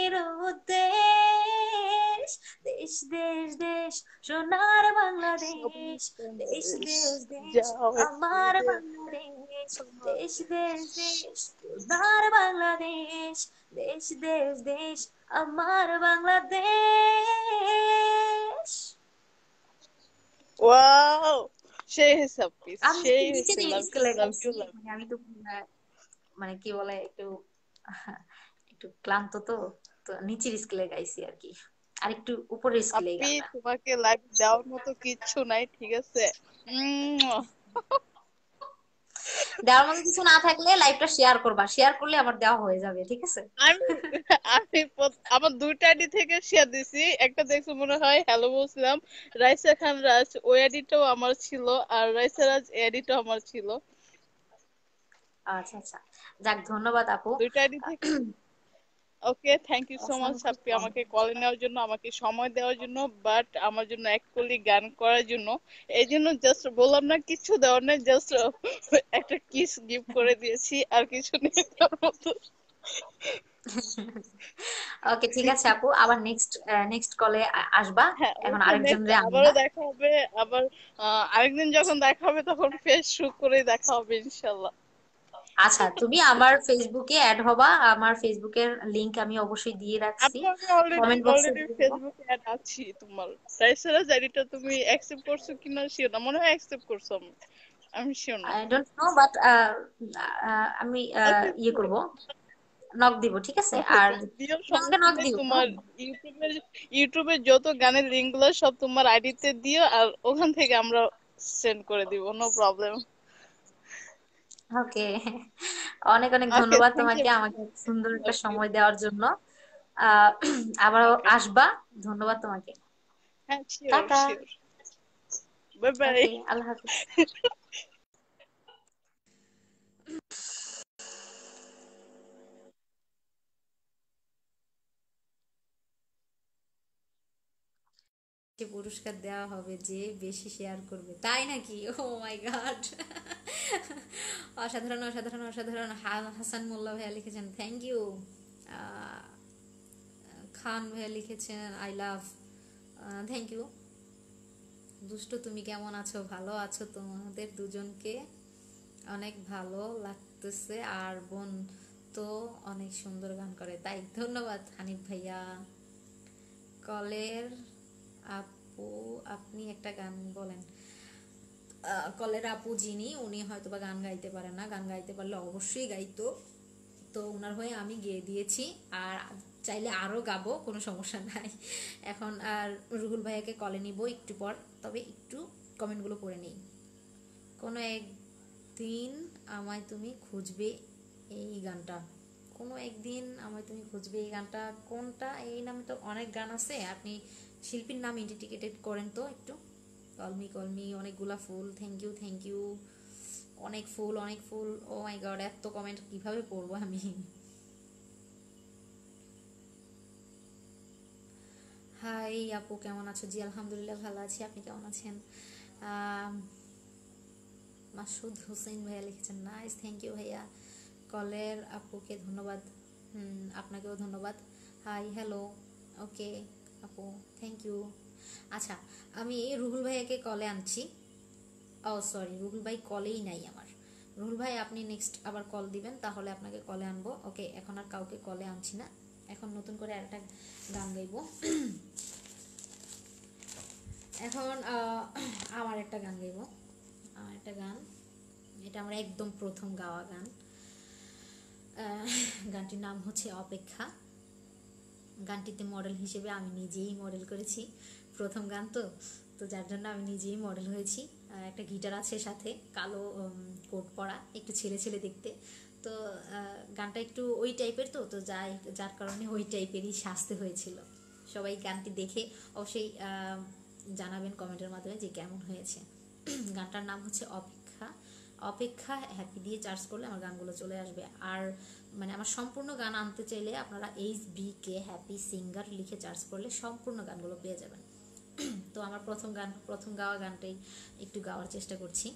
S1: নিরুদ্দেশ, দেশ দেশ দেশ সোনার বাংলাদেশ, দেশ
S4: সবুজ
S1: দেশ দেশ
S4: যাও একটু
S1: আমার
S4: দেখো
S1: বাংলাদেশ, দেশ
S4: তোমাদের
S1: দেশ দেশ সোনার বাংলাদেশ, দেশ দেশ দেশ আমার বাংলাদেশ।
S4: ওয়াও, সেই হিসাব পিস,
S1: আমি একটু
S4: সেই
S1: নিচে
S4: হয়েছে। লাভ ইউ
S1: স্কেলে
S4: লাভ
S1: গাইছি,
S4: ইউ লাভ।
S1: মানে আমি তো আহ, মানে কি বলে একটু একটু ক্লান্ত তো, তো নিচের স্কেলে গাইছি আর কি, আর একটু উপরের স্কেলে
S4: আপনি
S1: গানটা।
S4: তোমাকে লাইভ দেওয়ার মতো কিচ্ছু নাই, ঠিক আছে। উম,
S1: দেওয়ার মতো কিছু না থাকলে লাইভটা শেয়ার করবা, শেয়ার করলে আমার দেওয়া হয়ে যাবে, ঠিক আছে।
S4: আমি আমি প্রথ- আমার দুইটা আইডি থেকে শেয়ার দিছি। একটা দেখছো মনে হয় হ্যালো বলছিলাম, রাইসা খান রাজ ওই আইডিটাও আমার ছিল, আর রাইসা রাজ এই আইডিটাও আমার ছিল।
S1: আচ্ছা আচ্ছা, যাক ধন্যবাদ আপু।
S4: দুইটা আইডি থেকে। Okay, thank you so much
S1: অসংখ্য
S4: আপনি আমাকে
S1: ধন্যবাদ।
S4: কল নেওয়ার জন্য, আমাকে সময় দেওয়ার জন্য, বাট আমার জন্য এক কলি গান করার জন্য। এই জন্য জাস্ট বললাম না, কিছু দেওয়ার নাই, জাস্ট একটা কিস গিফট করে দিয়েছি, আর কিছু নেই তার মতো।
S1: ওকে ঠিক আছে আপু, আবার নেক্সট নেক্সট কলে আসবা।
S4: হ্যাঁ
S1: এখন
S4: অবশ্যই,
S1: আরেকজন
S4: নেক্সট
S1: রে আনি
S4: আবারও
S1: না।
S4: দেখা হবে। আবার আহ, আরেকদিন যখন দেখা হবে তখন ফেস শুট করেই দেখা হবে ইনশাল্লাহ।
S1: আচ্ছা, তুমি আমার ফেসবুকে অ্যাড হবা, আমার ফেসবুকের লিংক আমি অবশ্যই দিয়ে রাখছি,
S4: আপু আমি অলরেডি
S1: কমেন্ট বক্সে
S4: অলরেডি
S1: দিয়ে দেবো।
S4: ফেসবুকে অ্যাড আছি তোমার। রাইসারাজ আইডিটা তুমি অ্যাকসেপ্ট করছো কিনা শিওর না, মনে হয় অ্যাকসেপ্ট করছো, আমি আমি শিওর না।
S1: আই ডোন্ট নো বাট আমি আহ,
S4: ওকে
S1: ইয়ে করব, নক দিব, ঠিক আছে।
S4: ওকে
S1: আর
S4: দিও,
S1: তুমি আমাকে
S4: সমস্যা
S1: নক
S4: নেই।
S1: দিও,
S4: তোমার
S1: হ্যাঁ।
S4: ইউটিউবের ইউটিউবের যত গানের লিঙ্ক গুলো সব তোমার আইডিতে দিও, আর ওখান থেকে আমরা সেন্ড করে দিব, নো প্রবলেম।
S1: ওকে, অনেক অনেক
S4: ওকে
S1: ধন্যবাদ
S4: থ্যাংক ইউ।
S1: তোমাকে আমাকে এত সুন্দর একটা সময় দেওয়ার জন্য। আহ আবারও
S4: ওকে
S1: আসবা। ধন্যবাদ তোমাকে।
S4: হ্যাঁ, sure
S1: tata.
S4: Sure. Bye bye.
S1: Okay, আল্লাহ হাফিজ।
S3: যে পুরস্কার দেওয়া হবে যে বেশি শেয়ার করবে, তাই নাকি? ও মাই গড, অসাধারণ অসাধারণ অসাধারণ। হা- হাসান মোল্লা ভাইয়া লিখেছেন থ্যাংক ইউ। খান ভাইয়া লিখেছেন আই লাভ, থ্যাংক ইউ। দুষ্ট তুমি কেমন আছো? ভালো আছো? তোমাদের দুজনকে অনেক ভালো লাগতেছে, আর বোন তো অনেক সুন্দর গান করে, তাই ধন্যবাদ হানিফ ভাইয়া। কলের আপু, আপনি একটা গান বলেন। আহ, কলের আপু যিনি, উনি হয়তো বা গান গাইতে পারেন না, গান গাইতে পারলে অবশ্যই গাইতো, তো ওনার হয়ে আমি গেয়ে দিয়েছি। আর চাইলে আরও গাবো, কোনো সমস্যা নাই। এখন আর রুহুল ভাইয়াকে কলে নিব একটু পর, তবে একটু কমেন্টগুলো পড়ে নিই। কোনো একদিন আমায় তুমি খুঁজবে, এই গানটা। কোনো একদিন আমায় তুমি খুঁজবে, এই গানটা কোনটা? এই নামে তো অনেক গান আছে, আপনি শিল্পীর নাম ইন্ডিকেটেড করেন তো একটু। কলমি কলমি, অনেকগুলা ফুল, থ্যাংক ইউ থ্যাংক ইউ। অনেক ফুল অনেক ফুল, ও মাই গড, এত কমেন্ট কিভাবে পড়বো আমি। হাই আপু, কেমন আছো? জি আলহামদুলিল্লাহ ভালো আছি, আপনি কেমন আছেন? আহ, মাসুদ হোসেন ভাইয়া লিখেছেন নাইস, থ্যাংক ইউ ভাইয়া। কলের আপুকে ধন্যবাদ। হুম, আপনাকেও ধন্যবাদ। হাই হ্যালো, ওকে আপু, থ্যাংক ইউ। আচ্ছা, আমি রুহুল ভাইয়াকে কলে আনছি। ও সরি, রুহুল ভাই কলেই নাই আমার। রুহুল ভাই আপনি নেক্সট আবার কল দিবেন, তাহলে আপনাকে কলে আনবো। ওকে, এখন আর কাউকে কলে আনছি না, এখন নতুন করে আরেকটা গান গাইবো। এখন আহ, আমার একটা গান গাইবো, আমার একটা গান, এটা আমার একদম প্রথম গাওয়া গান। আহ, গানটির নাম হচ্ছে অপেক্ষা। গানটিতে মডেল হিসেবে আমি নিজেই মডেল করেছি, প্রথম গান তো, তো যার জন্য আমি নিজেই মডেল হয়েছি। আহ, একটা গিটার আছে সাথে, কালো কোট পরা, একটু ছেলে ছেলে দেখতে। তো আহ, গানটা একটু ওই টাইপের, তো তো যাই, যার কারণে ওই টাইপেরই সাজতে হয়েছিল। সবাই গানটি দেখে অবশ্যই
S1: জানাবেন কমেন্টের মাধ্যমে যে কেমন হয়েছে। গানটার নাম হচ্ছে অপেক্ষা। অপেক্ষা হ্যাপি দিয়ে চার্জ করলে আমার গানগুলো চলে আসবে। আর মানে আমার সম্পূর্ণ গান আনতে চাইলে আপনারা H B K happy singer লিখে চার্জ করলে সম্পূর্ণ গানগুলো পেয়ে যাবেন। তো আমার প্রথম গান, প্রথম গাওয়া গানটাই একটু গাওয়ার চেষ্টা করছি।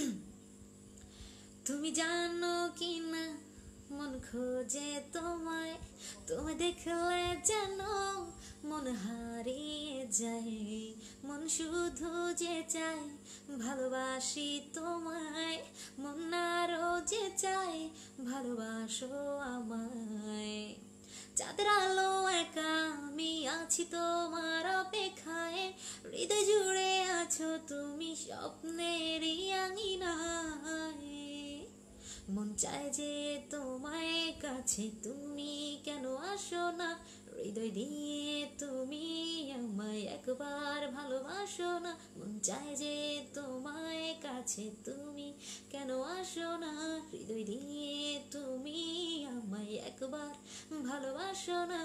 S1: তুমি জানো কি না মন খোঁজে তোমায়, তুমি দেখলে যেন মন হারিয়ে যায়, মন শুধু যে চায় ভালোবাসি তোমায়, মন আরো যে চায় ভালোবাসো আমায়। চাঁদের আলো একা আমি আছি তোমার অপেক্ষায়, হৃদয় জুড়ে আছো তুমি স্বপ্নেরই আঙিনায়। মন চায় যে তোমায় কাছে, তুমি কেন আসো না, হৃদয় দিয়ে তুমি আমায় একবার ভালোবাসো না। মন চায় যে তোমায় কাছে, তুমি কেন আসো না, হৃদয় দিয়ে তুমি আমায় একবার ভালোবাসো না।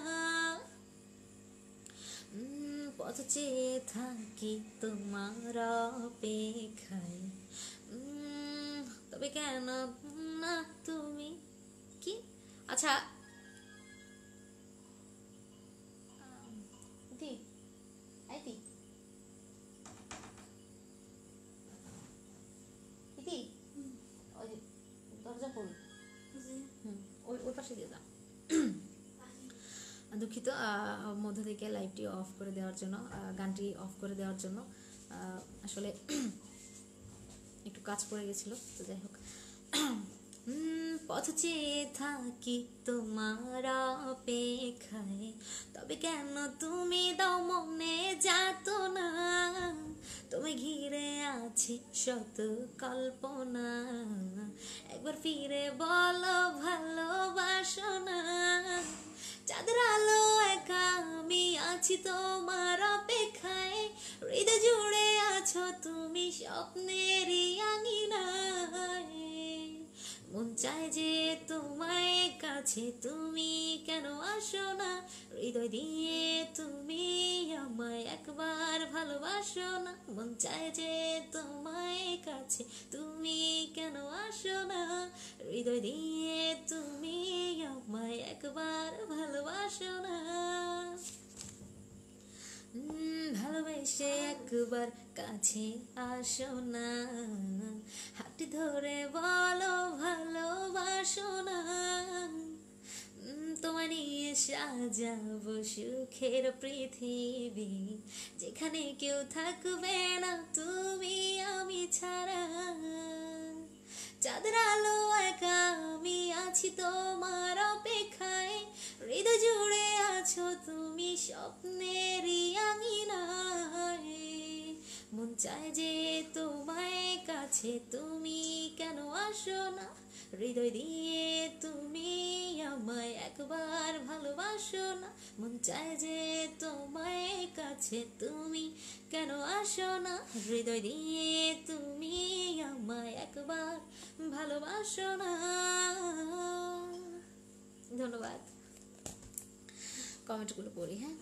S1: উম, পথ চেয়ে থাকি তোমার অপেক্ষায়, উম, তবে কেন না তুমি কি আচ্ছা দি আইতি ইতি ওই যে দরজা খোল, হুম ওই ওই পাশে দিয়ে দাও। দুঃখিত মধ্য থেকে লাইভটি অফ করে দেওয়ার জন্য, গানটি অফ করে দেওয়ার জন্য। আসলে একটু কাজ পড়ে গেছিল, তো যাই হোক। পথ চেয়ে থাকি তোমার অপেক্ষায়, তবে কেন তুমি দাও মনে যাত না, তুমি ঘিরে আছে শত কল্পনা, একবার ফিরে বলো ভালোবাসো না। চাঁদের আলো একা আমি আছি তোমার অপেক্ষায়, হৃদয় জুড়ে আছো তুমি স্বপ্নেরই আঙিনায়। মন চায় যে তোমায় কাছে, তুমি কেন আসো না, হৃদয় দিয়ে তুমি আমায় একবার ভালোবাসো না। মন চায় যে তোমায় কাছে, তুমি কেন আসো না, হৃদয় দিয়ে তুমি আমায় একবার ভালোবাসো না। ভালোবেসে একবার কাছে আসো না, হাতটি ধরে বলো ভালোবাসো না। তোমায় নিয়ে সাজাবো সুখের পৃথিবী, যেখানে কেউ থাকবে না তুমি আমি ছাড়া। চাঁদের আলো একা আমি আছি তোমার অপেক্ষায়, হৃদয় জুড়ে আছো তুমি স্বপ্নেরই আঙিনায়। মন চায় যে তোমায় কাছে, তুমি কেন আসো না, হৃদয় দিয়ে তুমি আমায় একবার ভালোবাসো না। মন চায় যে তোমায় কাছে, তুমি কেন আসো না, হৃদয় দিয়ে তুমি আমায় একবার ভালোবাসো না। ধন্যবাদ। কমেন্টগুলো পড়ি। হ্যাঁ,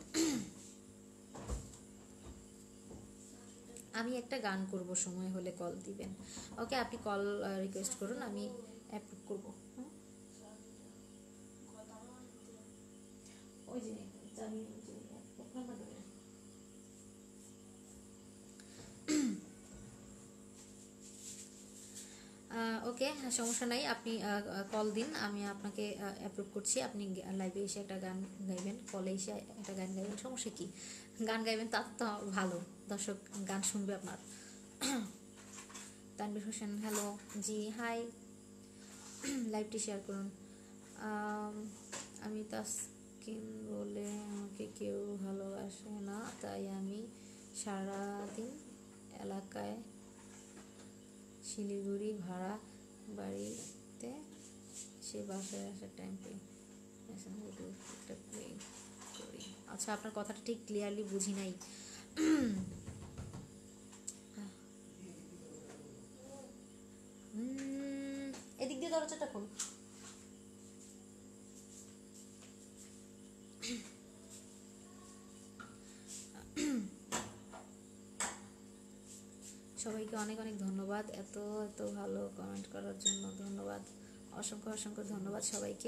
S1: আমি একটা গান করব, সময় হলে কল দিবেন। ওকে, আপনি কল রিকোয়েস্ট করুন, আমি অ্যাপ্রুভ করবো। ওই যে ওকে, সমস্যা নাই, আপনি কল দিন, আমি আপনাকে অ্যাপ্রুভ করছি। আপনি লাইভে এসে একটা গান গাইবেন, কলে এসে একটা গান গাইবেন, সমস্যা কি? গান গাইবেন তা তো ভালো, দর্শক গান শুনবে আপনার। তানভীর হোসেন, হ্যালো, জি হাই, লাইভটি শেয়ার করুন। আমি তাসকিন বলে আমাকে কেউ ভালোবাসে না, তাই আমি সারাদিন এলাকায় শিলিগুড়ি ভাড়া বাড়িতে সে বাসায় আসার টাইম পেয়ে করি। আচ্ছা, আপনার কথাটা ঠিক ক্লিয়ারলি বুঝি নাই। এদিক দিয়ে দরজাটা খোল। সবাইকে অনেক অনেক ধন্যবাদ এত এত ভালো কমেন্ট করার জন্য, ধন্যবাদ, অসংখ্য অসংখ্য ধন্যবাদ সবাইকে।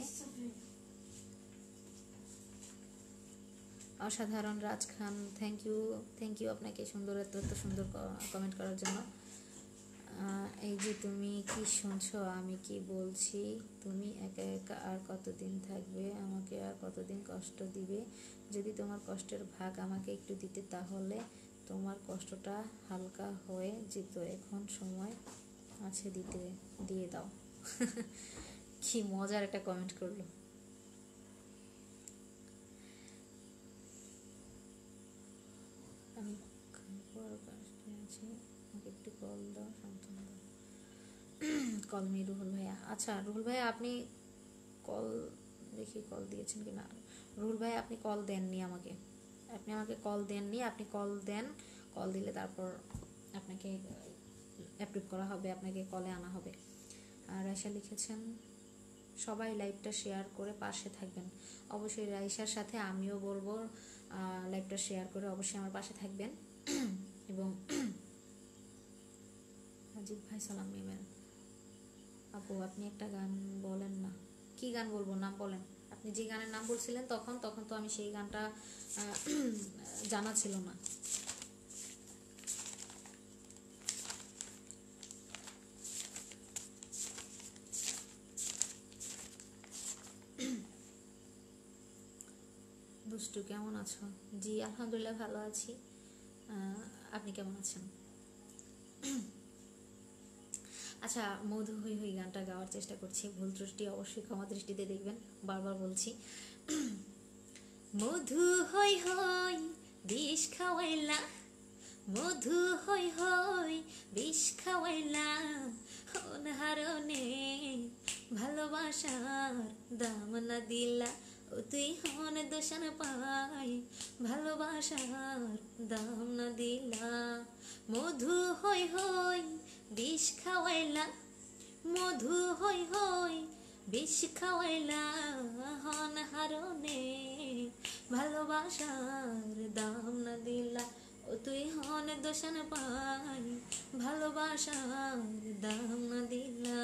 S1: অসাধারণ Raj Khan, thank you, thank you আপনাকে সুন্দর এত এত সুন্দর কমেন্ট করার জন্য। আহ, এই যে তুমি কি শুনছো আমি কি বলছি, তুমি একা একা আর কতদিন থাকবে, আমাকে আর কতদিন কষ্ট দিবে, যদি তোমার কষ্টের ভাগ আমাকে একটু দিতে তাহলে তোমার কষ্টটা হালকা হয়ে যেত, এখন সময় আছে দিতে, দিয়ে দাও। কি মজার একটা কমেন্ট করলো। আমি বড় কষ্টে আছি, আমাকে একটু কল দাও, সান্ত্বনা দাও। কল মি রুহুল ভাইয়া, আচ্ছা রুহুল ভাইয়া আপনি কল, দেখি কল দিয়েছেন কি না। রুহুল ভাইয়া আপনি কল দেননি আমাকে, আপনি আমাকে কল দেননি, আপনি কল দেন, কল দিলে তারপর আপনাকে অ্যাপ্রুভ করা হবে, আপনাকে কলে আনা হবে। আর রাইসা লিখেছেন সবাই লাইভটা শেয়ার করে পাশে থাকবেন, অবশ্যই রাইসার সাথে আমিও বলবো লাইভটা শেয়ার করে অবশ্যই আমার পাশে থাকবেন। এবং রাজীব ভাই সালাম নেবেন। আপু আপনি একটা গান বলেন না, কি গান বলবো, নাম বলেন, আপনি যে গানের নাম বলছিলেন তখন তখন তো আমি সেই গানটা আহ, জানা ছিল না। দুষ্টু কেমন আছো? জি আলহামদুলিল্লাহ ভালো আছি, আহ, আপনি কেমন আছেন? আচ্ছা মধু হই হই গানটা গাওয়ার চেষ্টা করছি, ভুল ত্রুটি অবশ্যই ক্ষমা দৃষ্টিতে দেখবেন, বারবার বলছি। মধু হই হই বিষ খাওয়াইলা, মধু হই হই বিষ খাওয়াইলা, অনহারণে ভালোবাসার দাম না দিলা, ও তুই হন দোষণ পাই ভালোবাসার দাম না দিলা। মধু হই হই বিষ খাওয়াইলা, মধু হই হই বিষ খাওয়াইলা, হন হারণে ভালোবাসার দাম না দিলা, ও তুই হন দোষণ পাই ভালোবাসার দাম না দিলা।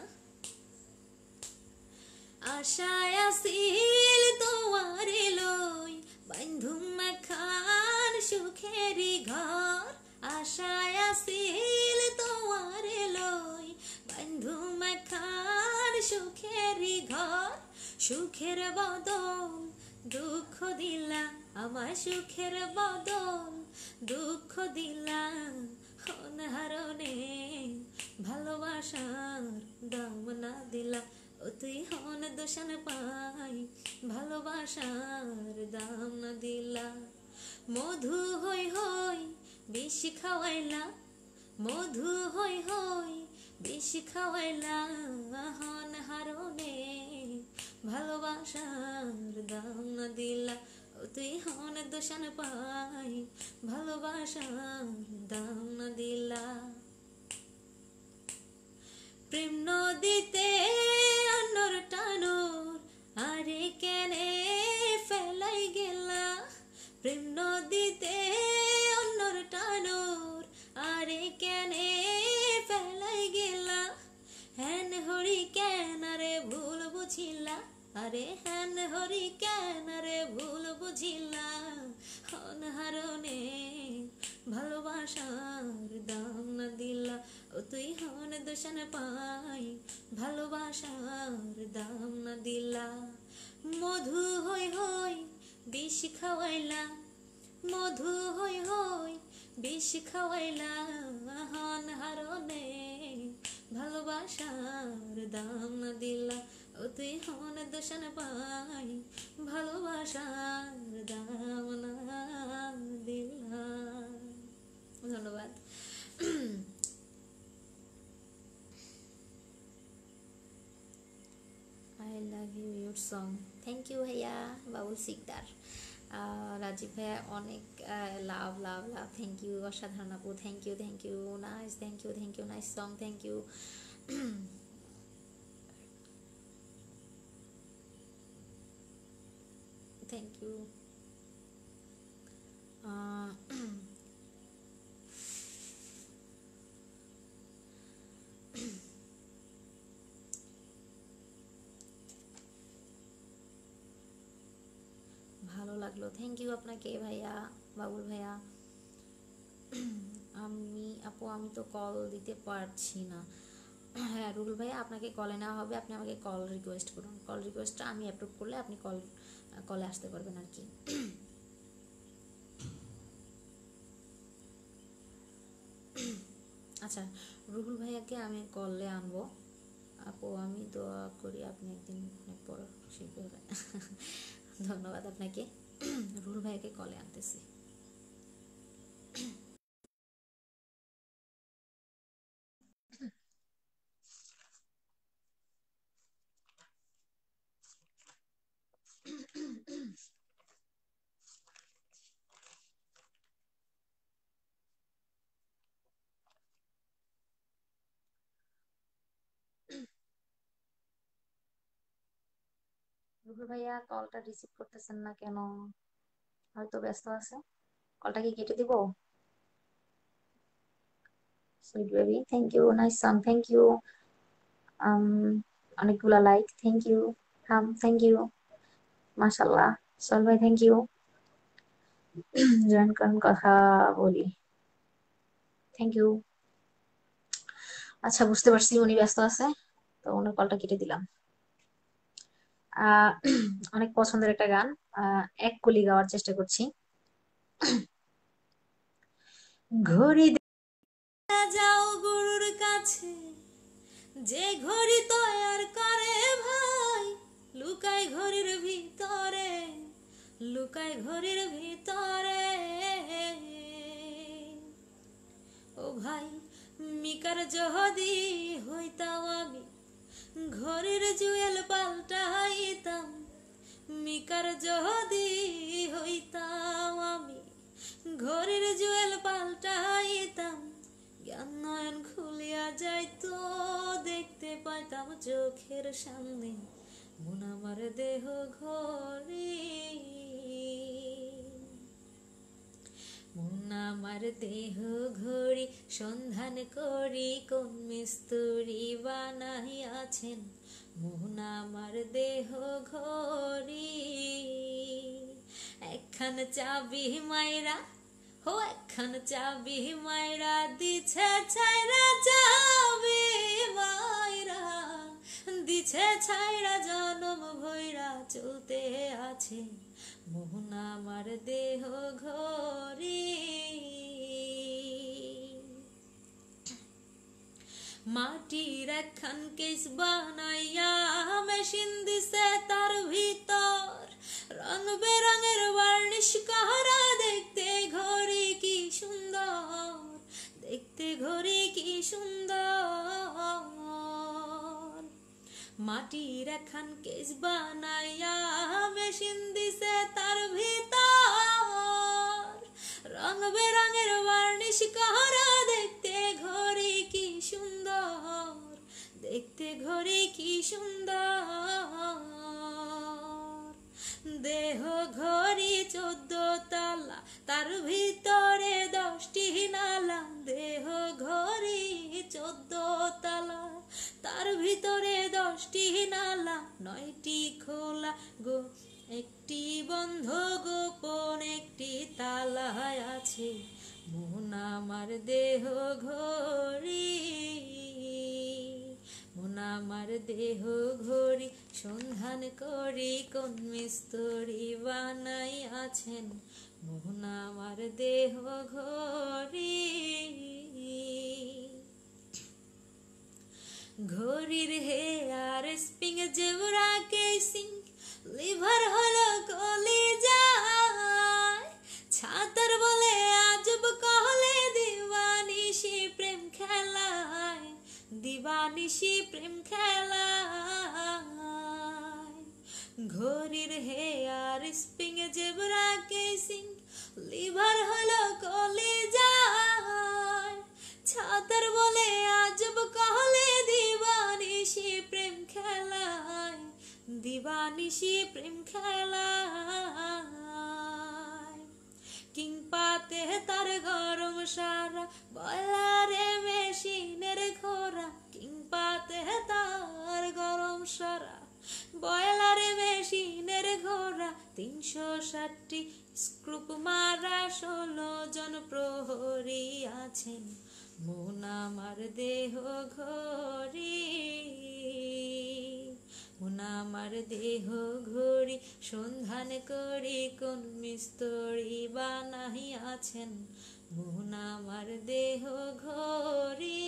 S1: আশায় আসিল তোমারে লই বান্ধুম খান সুখেরি ঘর, আশায় আসিল তোমারে লই বান্ধুম খান সুখেরি ঘর, সুখের বদল দুঃখ দিলা, আমার সুখের বদল দুঃখ দিলা, অনহারণে ভালোবাসার দাম না দিলা, ও তুই হন দোষণ পাই ভালোবাসার দাম না দিলা। মধু হই হই বিষ খাওয়াইলা, মধু হই হই বিষ খাওয়াইলা, হন হারণে ভালোবাসার দাম না দিলা, ও তুই হন দোষণ পাই ভালোবাসার দাম না দিলা। প্রেম নদীতে অন্যর টানোর আরে কেনে ফেলাই গেলা, প্রেম নদীতে অন্যর টানোর আরে কেনে ফেলাই গেলা, হেন হরি কেন রে ভুল বুঝিলা, আরে হেন হরি কেন রে ভুল বুঝিলা, অনহারণে ভালোবাসার দাম না দিলা, ও তুই হন দোষণ পাই ভালোবাসার দাম না দিলা। মধু হই হই বিষ খাওয়াইলা, মধু হই হই বিষ খাওয়াইলা, হন হারণে ভালোবাসার দাম না দিলা, ও তুই হন দোষণ পাই ভালোবাসার দাম না দিলা। ধন্যবাদ। I love you your song, thank you ভাইয়া বাবুল সিকদার। রাজীব ভাইয়া অনেক লাভ লাভ লাভ, থ্যাংক ইউ, অসাধারণ আপু, thank you thank you, nice, thank you thank you, nice song, thank you. Thank you. ভালো লাগলো, থ্যাংক ইউ আপনাকে ভাইয়া, বাবুল ভাইয়া। আমি আপু আমি তো কল দিতে পারছি না। হ্যাঁ রুবেল ভাইয়া, আপনাকে কলে নেওয়া হবে, আপনি আমাকে কল রিকোয়েস্ট করুন, কল রিকোয়েস্টটা আমি অ্যাপ্রুভ করলে আপনি কল কলে আসতে পারবেন আর কি। আচ্ছা রুবেল ভাইয়াকে আমি কলে আনবো। আপু আমি দোয়া করি আপনি একদিন অনেক বড় শিল্পী হবেন। ধন্যবাদ আপনাকে। রুবেল ভাইয়াকে কলে আনতেছি। রুবেল ভাইয়া কলটা রিসিভ করতেছেন না কেন? হয়তো ব্যস্ত আছে। কলটা কি কেটে দিব? Sweet baby thank you, nice song thank you, অনেকগুলা like thank you, hmm thank you, মাশাল্লাহ সোহেল ভাই থ্যাংক ইউ। জয়েন করেন কথা বলি, থ্যাংক ইউ। আচ্ছা বুঝতে পারছি উনি ব্যস্ত আছে, তো ওনার কলটা কেটে দিলাম। আহ অনেক পছন্দের একটা গান, আহ এক কলি গাওয়ার চেষ্টা করছি। ঘড়ি
S3: না যাও গুরুর কাছে, যে ঘড়ি তৈয়ার করে ভাই, লুকায় ঘড়ির ভিতরে, লুকায় ঘড়ির ভিতরে। ও ভাই মিকার যদি হইতাম আমি, ঘড়ির জুয়েল পাল্টাইতাম। মিকার যদি হইতাম আমি, ঘড়ির জুয়েল পাল্টাইতাম। জ্ঞান নয়ন খুলিয়া যাইতো, দেখতে পাইতাম চোখের সামনে মন আমার দেহ ঘড়ি, মন আমার দেহ ঘড়ি। সন্ধান করি কোন মিস্তুরি বানাইয়াছেন মন আমার দেহ ঘড়ি। একখান চাবি মাইরা, হো একখান চাবি মাইরা দিছে ছাইরা, চাবি মাইরা দিছে ছাইরা, জনম ভৈরা চলতে আছে মোহন আমার দেহ ঘড়ি। মাটির একখান কেস বানাইয়া মেশিন দিছে তার ভিতর, রং বেরঙের বার্নিশ করা, দেখতে ঘড়ি কি সুন্দর, দেখতে ঘড়ি কি সুন্দর। মাটির একখান কেস বানাইয়া মেশিন দিছে তার ভিতর, রং বেরঙের বার্নিশ করা, দেখতে ঘড়ি কি সুন্দর, দেখতে ঘড়ি কি সুন্দর। দেহ ঘড়ি চোদ্দ তালা, তার ভিতরে দশটি নালা। দেহ ঘড়ি চোদ্দ তালা, তার ভিতরে দশটি নালা। নয়টি খোলা গো একটি বন্ধ, গোপন একটি তালায় আছে মন আমার দেহ ঘড়ি, মন আমার দেহ ঘড়ি। সন্ধান করি কোন মিস্তুরি বানাই আছেন মন আমার দেহ ঘড়ি। ঘড়ির hair spring, zebra casing, lever হলো কলিজায়। ছাতার বলে আজব কহলে, দিবানিশি প্রেম খেলায়, দিবানিশি প্রেম খেলায়। ঘড়ির hair spring, zebra casing, lever হলো কলিজায়। ছাতার বলে আজব কহলে, দিবানিশি প্রেম খেলায়, দিবানিশি প্রেম খেলায়। কিং পাতে তার গরম সারা, বয়লারে মেশিনের ঘোড়া। কিং পাতে তার গরম সারা, বয়লারে মেশিনের ঘোড়া।
S1: তিনশো ষাটটি স্ক্রুপ মারা ষোলো জন প্রহরী আছেন, মন আমার দেহ ঘড়ি, মন আমার দেহ ঘড়ি, সন্ধান করি কোন মিস্ত্রি বানাইয়াছেন, মন আমার দেহ ঘড়ি।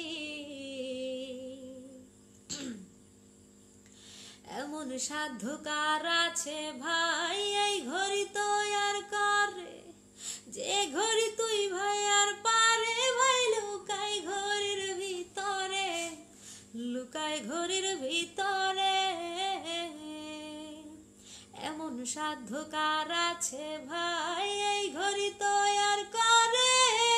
S1: এমন সাধ্য কার আছে ভাই এই ঘড়ি তৈয়ার করে, যে ঘড়ি তুই ভাই আর পারে ভাই লুকাই ঘড়ির ভিতরে, লুকাই ঘড়ির ভিতরে। এমন সাধ্য কার আছে ভাই এই ঘড়ি তৈয়ার করে,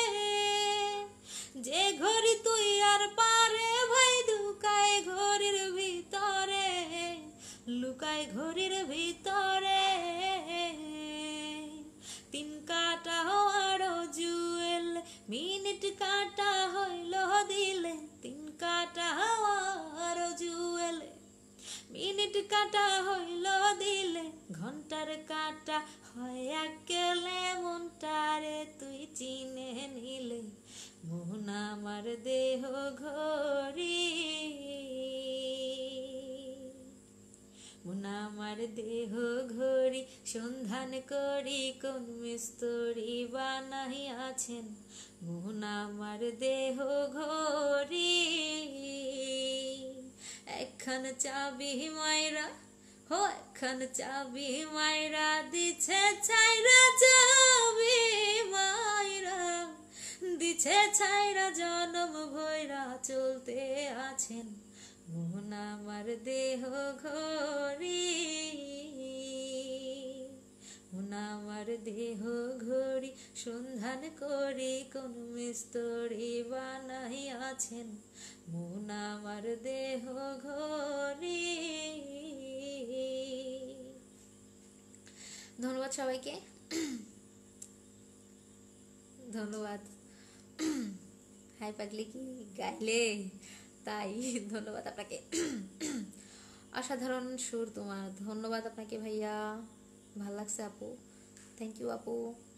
S1: যে ঘড়ি তুই আর পারে ভাই লুকাই ঘড়ির ভিতরে, লুকাই ঘড়ির ভিতরে। তিন কাটা হওয়ার জুয়েল মিনিট কাটা হইল দিলে, তিন কাটা হওয়ার জুয়েল মিনিট কাটা হইল দিলে, ঘন্টার কাটা হয় একেলে মনটারে তুই চিনে নিলে, মন আমার দেহ ঘড়ি, মন আমার দেহ ঘড়ি, সন্ধান করি কোন মিস্ত্রি বানাইয়াছেন, মন আমার দেহ ঘড়ি। একখান চাবি মাইরা হো একখান চাবি মাইরা দিছে ছাইরা, চাবি মাইরা দিছে ছাইরা, জনম ভৈরা চলতে আছেন, মন আমার দেহ ঘড়ি, মন আমার দেহ ঘড়ি, সন্ধান করি কোন মিস্ত্রি বানাইয়াছেন, মন আমার দেহ ঘড়ি। ধন্যবাদ সবাইকে, ধন্যবাদ। হাই পাগলি কি গাইলে, তাই ধন্যবাদ আপনাকে, অসাধারণ সুর তোমার, ধন্যবাদ আপনাকে ভাইয়া, ভাল লাগছে আপু, থ্যাংক ইউ আপু।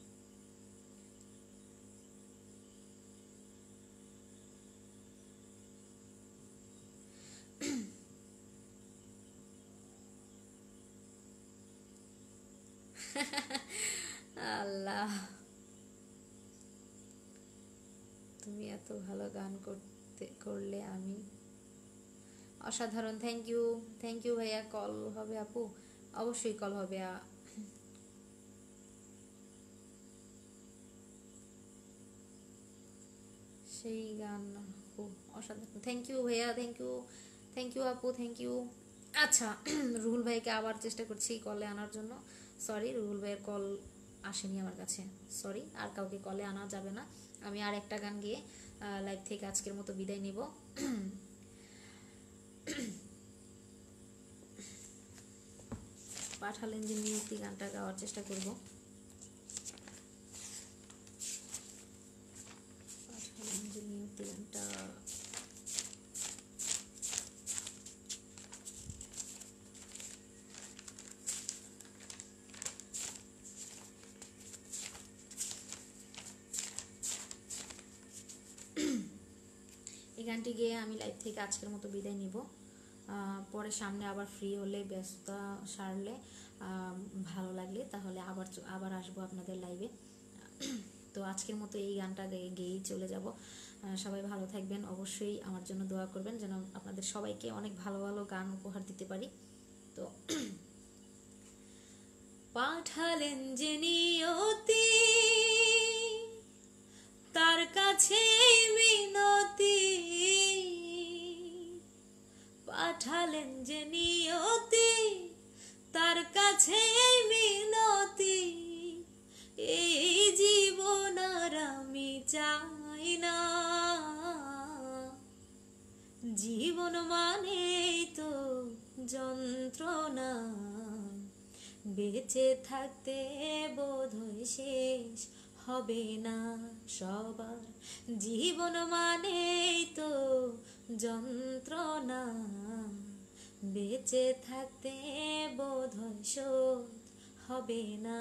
S1: আল্লাহ, তুমি এত ভালো গান করতে করলে, আমি অসাধারণ, থ্যাংক ইউ, থ্যাংক ইউ ভাইয়া। কল হবে আপু, অবশ্যই কল হবে। সেই গান আপু অসাধারণ, থ্যাংক ইউ ভাইয়া, থ্যাংক ইউ, থ্যাংক ইউ আপু, থ্যাংক ইউ। আচ্ছা, রুহুল ভাইকে আবার চেষ্টা করছি কলে আনার জন্য, সরি রুহুল ভাইয়ের কল আসেনি আমার কাছে, সরি, আর কাউকে কলে আনা যাবে না। আমি আর একটা গান গিয়ে লাইভ থেকে আজকের মতো বিদায় নিব। পাঠালেন যে নিয়তি গানটা গাওয়ার চেষ্টা করব। পাঠালেন যে নিয়তি গানটা এই গানটি গিয়ে আমি লাইভ থেকে আজকের মতো বিদায় নিব। পরে সামনে আবার ফ্রি হলে, ব্যস্ততা সারলে, ভালো লাগলে তাহলে আবার আবার আসবো আপনাদের লাইভে। তো আজকের মতো এই গানটা গেয়েই চলে যাব। সবাই ভালো থাকবেন, অবশ্যই আমার জন্য দোয়া করবেন যেন আপনাদের সবাইকে অনেক ভালো ভালো গান উপহার দিতে পারি। তো পাঠালেন যে নিয়তি তার কাছে মিনতি, পাঠালেন যে নিয়তি তার কাছে মিনতি, এই জীবন আর আমি চাই না, জীবন মানেই তো যন্ত্রণা, বেঁচে থাকতে বোধহয় শেষ হবে না সবার, জীবন মানেই তো যন্ত্রণা, বেঁচে থাকতে বোধহয় শোধ হবে না।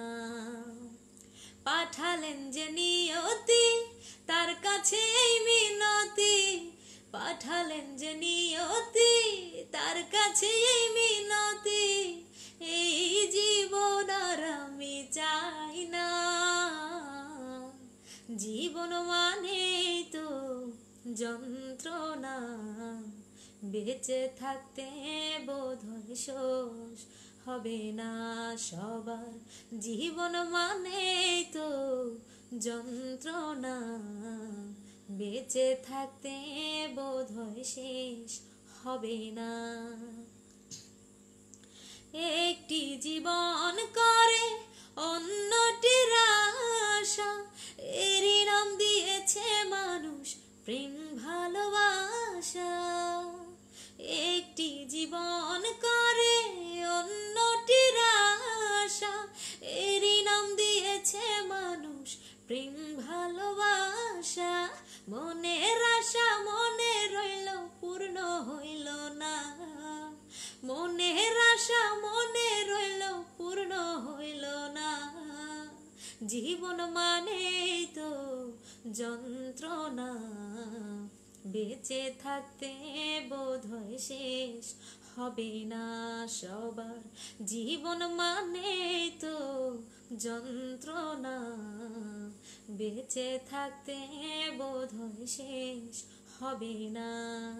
S1: পাঠালেন যে নিয়তি তার কাছে এই মিনতি, পাঠালেন যে নিয়তি তার কাছে এই মিনতি, এই জীবন আর আমি চাই না। জীবন মানে তো যন্ত্রণা, বেঁচে থাকতে বোধহয় শেষ হবে না সবার। জীবন মানে তো যন্ত্রণা, বেঁচে থাকতে বোধহয় শেষ হবে না। একটি জীবন করে অন্যটির আশা, এরই নাম দিয়েছে মানুষ প্রেম ভালোবাসা। একটি জীবন করে অন্যটির আশা, এরই নাম দিয়েছে মানুষ প্রেম ভালোবাসা। মনের আশা মনে রইল পূর্ণ হইল না, মনের আশা মনে রইল পূর্ণ হইল না। জীবন মানে তো যন্ত্রণা, বেঁচে থাকতে বোধহয় শেষ হবে না সবার। জীবন মানে তো যন্ত্রণা, বেঁচে থাকতে বোধহয় শেষ হবে না।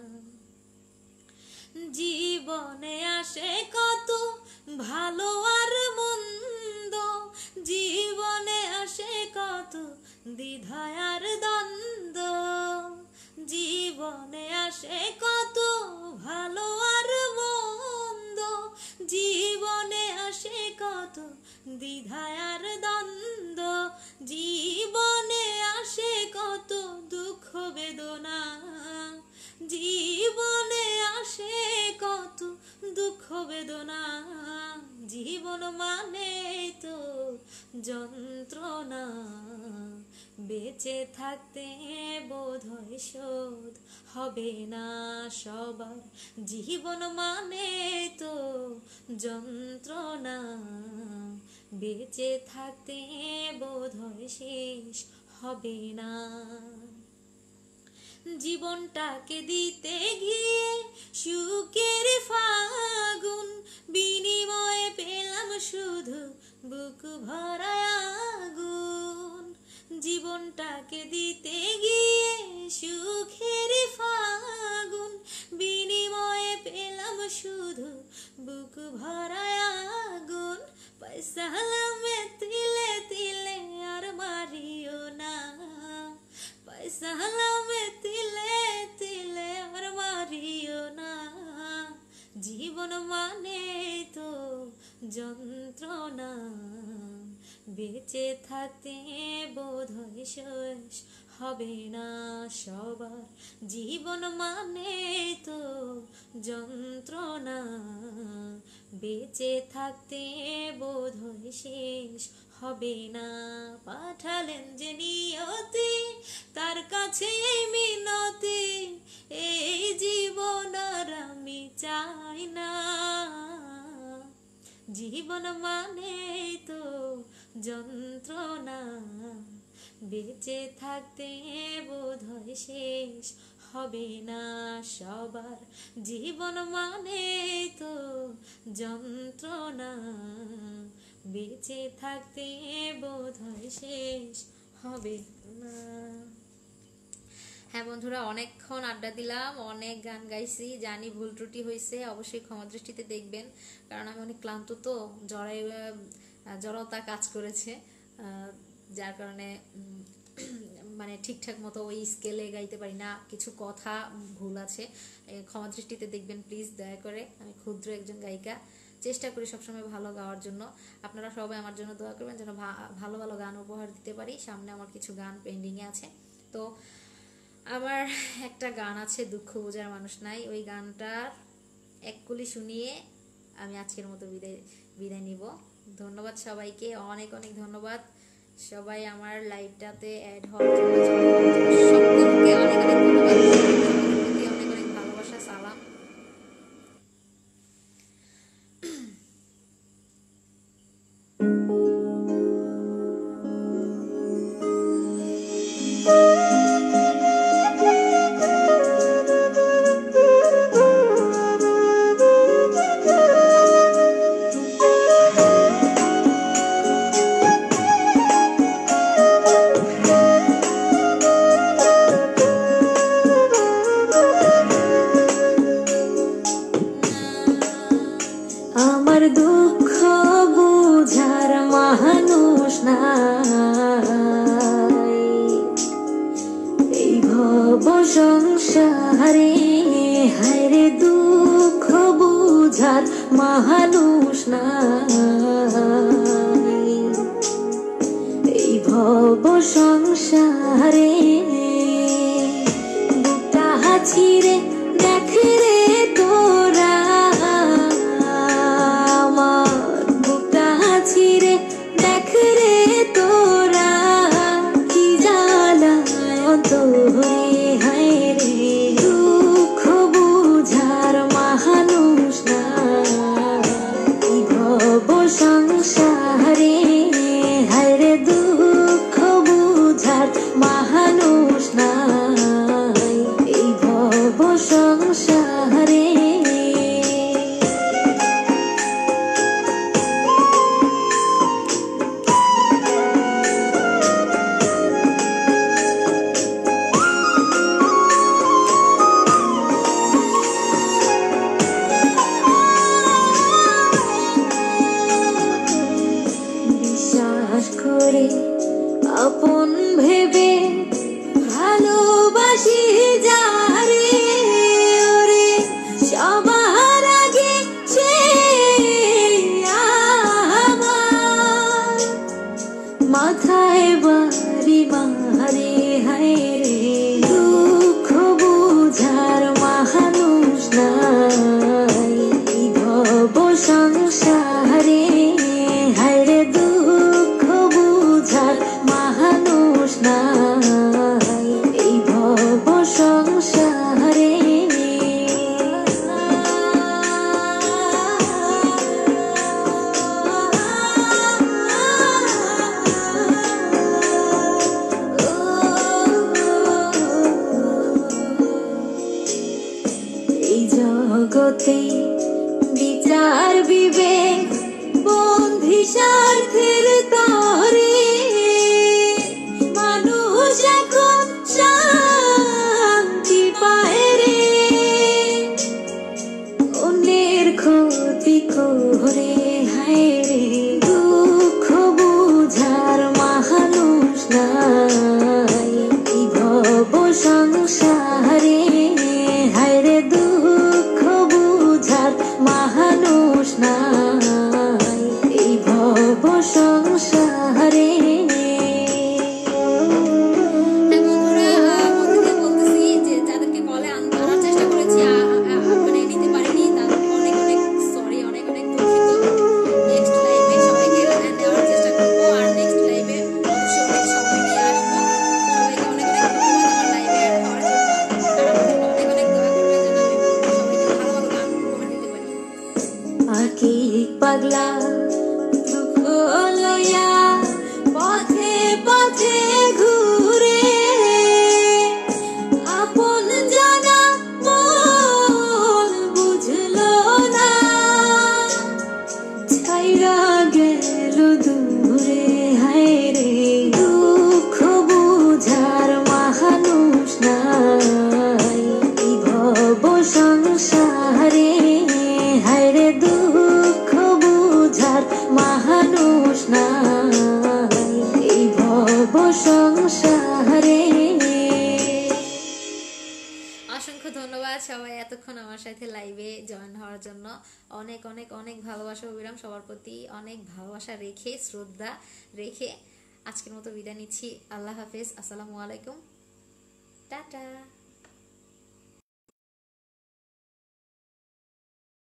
S1: জীবনে আসে কত ভালো আর মন্দ, জীবনে আসে কত দ্বিধা আর দ্বন্দ্ব। জীবনে আসে কত ভালো আর মন্দ, জীবনে আসে কত দ্বিধা আর দ্বন্দ্ব। জীবনে আসে কত দুঃখ বেদনা, জীবনে আসে কত দুঃখ বেদনা। জীবন মানে তো যন্ত্রণা, বেঁচে থাকতে বোধহয় শোধ হবে না সবার। জীবন মানে তো যন্ত্রণা, বেঁচে থাকতে বোধহয় শেষ হবে না। জীবনটাকে দিতে গিয়ে সুখের ফাগুন, বিনিময়ে পেলাম শুধু বুক ভরা আগুন। জীবনটাকে দিতে গিয়ে সুখের ফাগুন, বিনিময়ে পেলাম শুধু বুক ভরা আগুন। পয়সা লামে তিলে তিলে আর মারিও না, পয়সা লামে তিলে তিলে আর মারিও না। জীবন মানে তো যন্ত্রণা, বেঁচে থাকতে বোধহয় শেষ হবে না সবার। জীবন মানে তো যন্ত্রণা, বেঁচে থাকতে বোধহয় শেষ হবে না। পাঠালেন যে নিয়তি তার কাছে এই মিনতি, এই জীবন আর আমি চাই না। জীবন মানে তো যন্ত্রণা, বেঁচে থাকতে বোধহয় শেষ হবে না সবার। জীবন মানে তো যন্ত্রণা, বেঁচে থাকতে বোধহয় শেষ হবে না।
S3: হ্যাঁ বন্ধুরা, অনেকক্ষণ আড্ডা দিলাম, অনেক গান গাইছি, জানি ভুল ত্রুটি হয়েছে, অবশ্যই ক্ষমা দৃষ্টিতে দেখবেন। কারণ আমি অনেক ক্লান্ত, তো জড়াই জড়তা কাজ করেছে, যার কারণে মানে ঠিকঠাক মতো ওই স্কেলে গাইতে পারি না, কিছু কথা ভুল আছে, ক্ষমা দৃষ্টিতে দেখবেন প্লিজ, দয়া করে। আমি ক্ষুদ্র একজন গায়িকা, চেষ্টা করি সবসময় ভালো গাওয়ার জন্য। আপনারা সবাই আমার জন্য দোয়া করবেন যেন ভালো ভালো গান উপহার দিতে পারি। সামনে আমার কিছু গান পেন্ডিংয়ে আছে। তো আমার একটা গান আছে, দুঃখ বোঝার মানুষ নাই, ওই গানটার এক কলি শুনিয়ে আমি আজকের মতো বিদায় বিদায় নিব। ধন্যবাদ সবাইকে, অনেক অনেক ধন্যবাদ সবাই আমার লাইভটাতে অ্যাড হওয়ার জন্য, সকলকে অনেক অনেক ধন্যবাদ, অনেক অনেক ভালোবাসা, সালাম।
S2: নাই। এই ভব সংসারে হায়রে দুঃখ বুঝার মানুষ নাই। এই ভব সংসারে বুকটা ছিঁড়ে দেখ রে তোরা, আমার বুকটা ছিঁড়ে দেখ রে তোরা, কি জ্বালায় অন্তরে হায়রে দুঃখ বুঝার মানুষ নাই। এই ভব সংসারে হায়রে দুঃখ বুঝার মানুষ নাই। এই ভব সংসারে বিশ্বাস করে আপন ভেবে ভালোবাসি যারে, ওরে সবার আগে সে আমার মাথায় বাড়ি মারে হায়রে দুঃখ বুঝার মানুষ নাই। এই ভব সংসারে হায়রে দুঃখ বুঝার মানুষ নাই। এই ভব সংসারে এই জগতে বিচার বিবেক বন্ধি স্বার্থের তরে মানুষ এখন শান্তি পায় রে, অন্যের ক্ষতি করে হায়রে দুঃখ বুঝার মানুষ নাই। এই ভব সংসারে হায়রে দুঃখ বুঝার মানুষ নাই। এই ভব সংসারে
S3: হ্যাঁ বন্ধুরা, আহ, বন্ধুদের বলতেছি যে যাদেরকে কলে আন- আনার চেষ্টা করেছি আ- আ- আ- মানে নিতে পারিনি, তাদের অনেক অনেক সরি, অনেক অনেক দুঃখিত। নেক্সট লাইভে সবাইকে নেওয়ার চেষ্টা করবো, আর নেক্সট লাইভে অবশ্যই অনেক সময় নিয়ে আসবো। সবাইকে অনেক অনেক ধন্যবাদ আমার লাইভে অ্যাড হওয়ার জন্য, আর আমার জন্য অনেক অনেক দোয়া করবেন যেন আমি সবাইকে ভালো ভালো গান কমেন্ট দিতে পারি।
S2: আকি পাগলা দুঃখ লইয়া পথে পথে ঘুরে, আপন জানা মন বুঝলো না, ছাইরা গেল দূরে হায়রে দুঃখ বুঝার মানুষ নাই। এই ভব সংসারে হায়রে দুঃখ বুঝার মানুষ নাই। এই ভব সংসারে
S3: অসংখ্য ধন্যবাদ সবাই এতক্ষণ আমার সাথে লাইভে জয়েন হওয়ার জন্য। অনেক অনেক অনেক ভালোবাসা অবিরাম সবার প্রতি অনেক ভালোবাসা রেখে, শ্রদ্ধা রেখে আজকের মতো বিদায় নিচ্ছি। আল্লাহ হাফেজ, আসসালামু আলাইকুম, টাটা।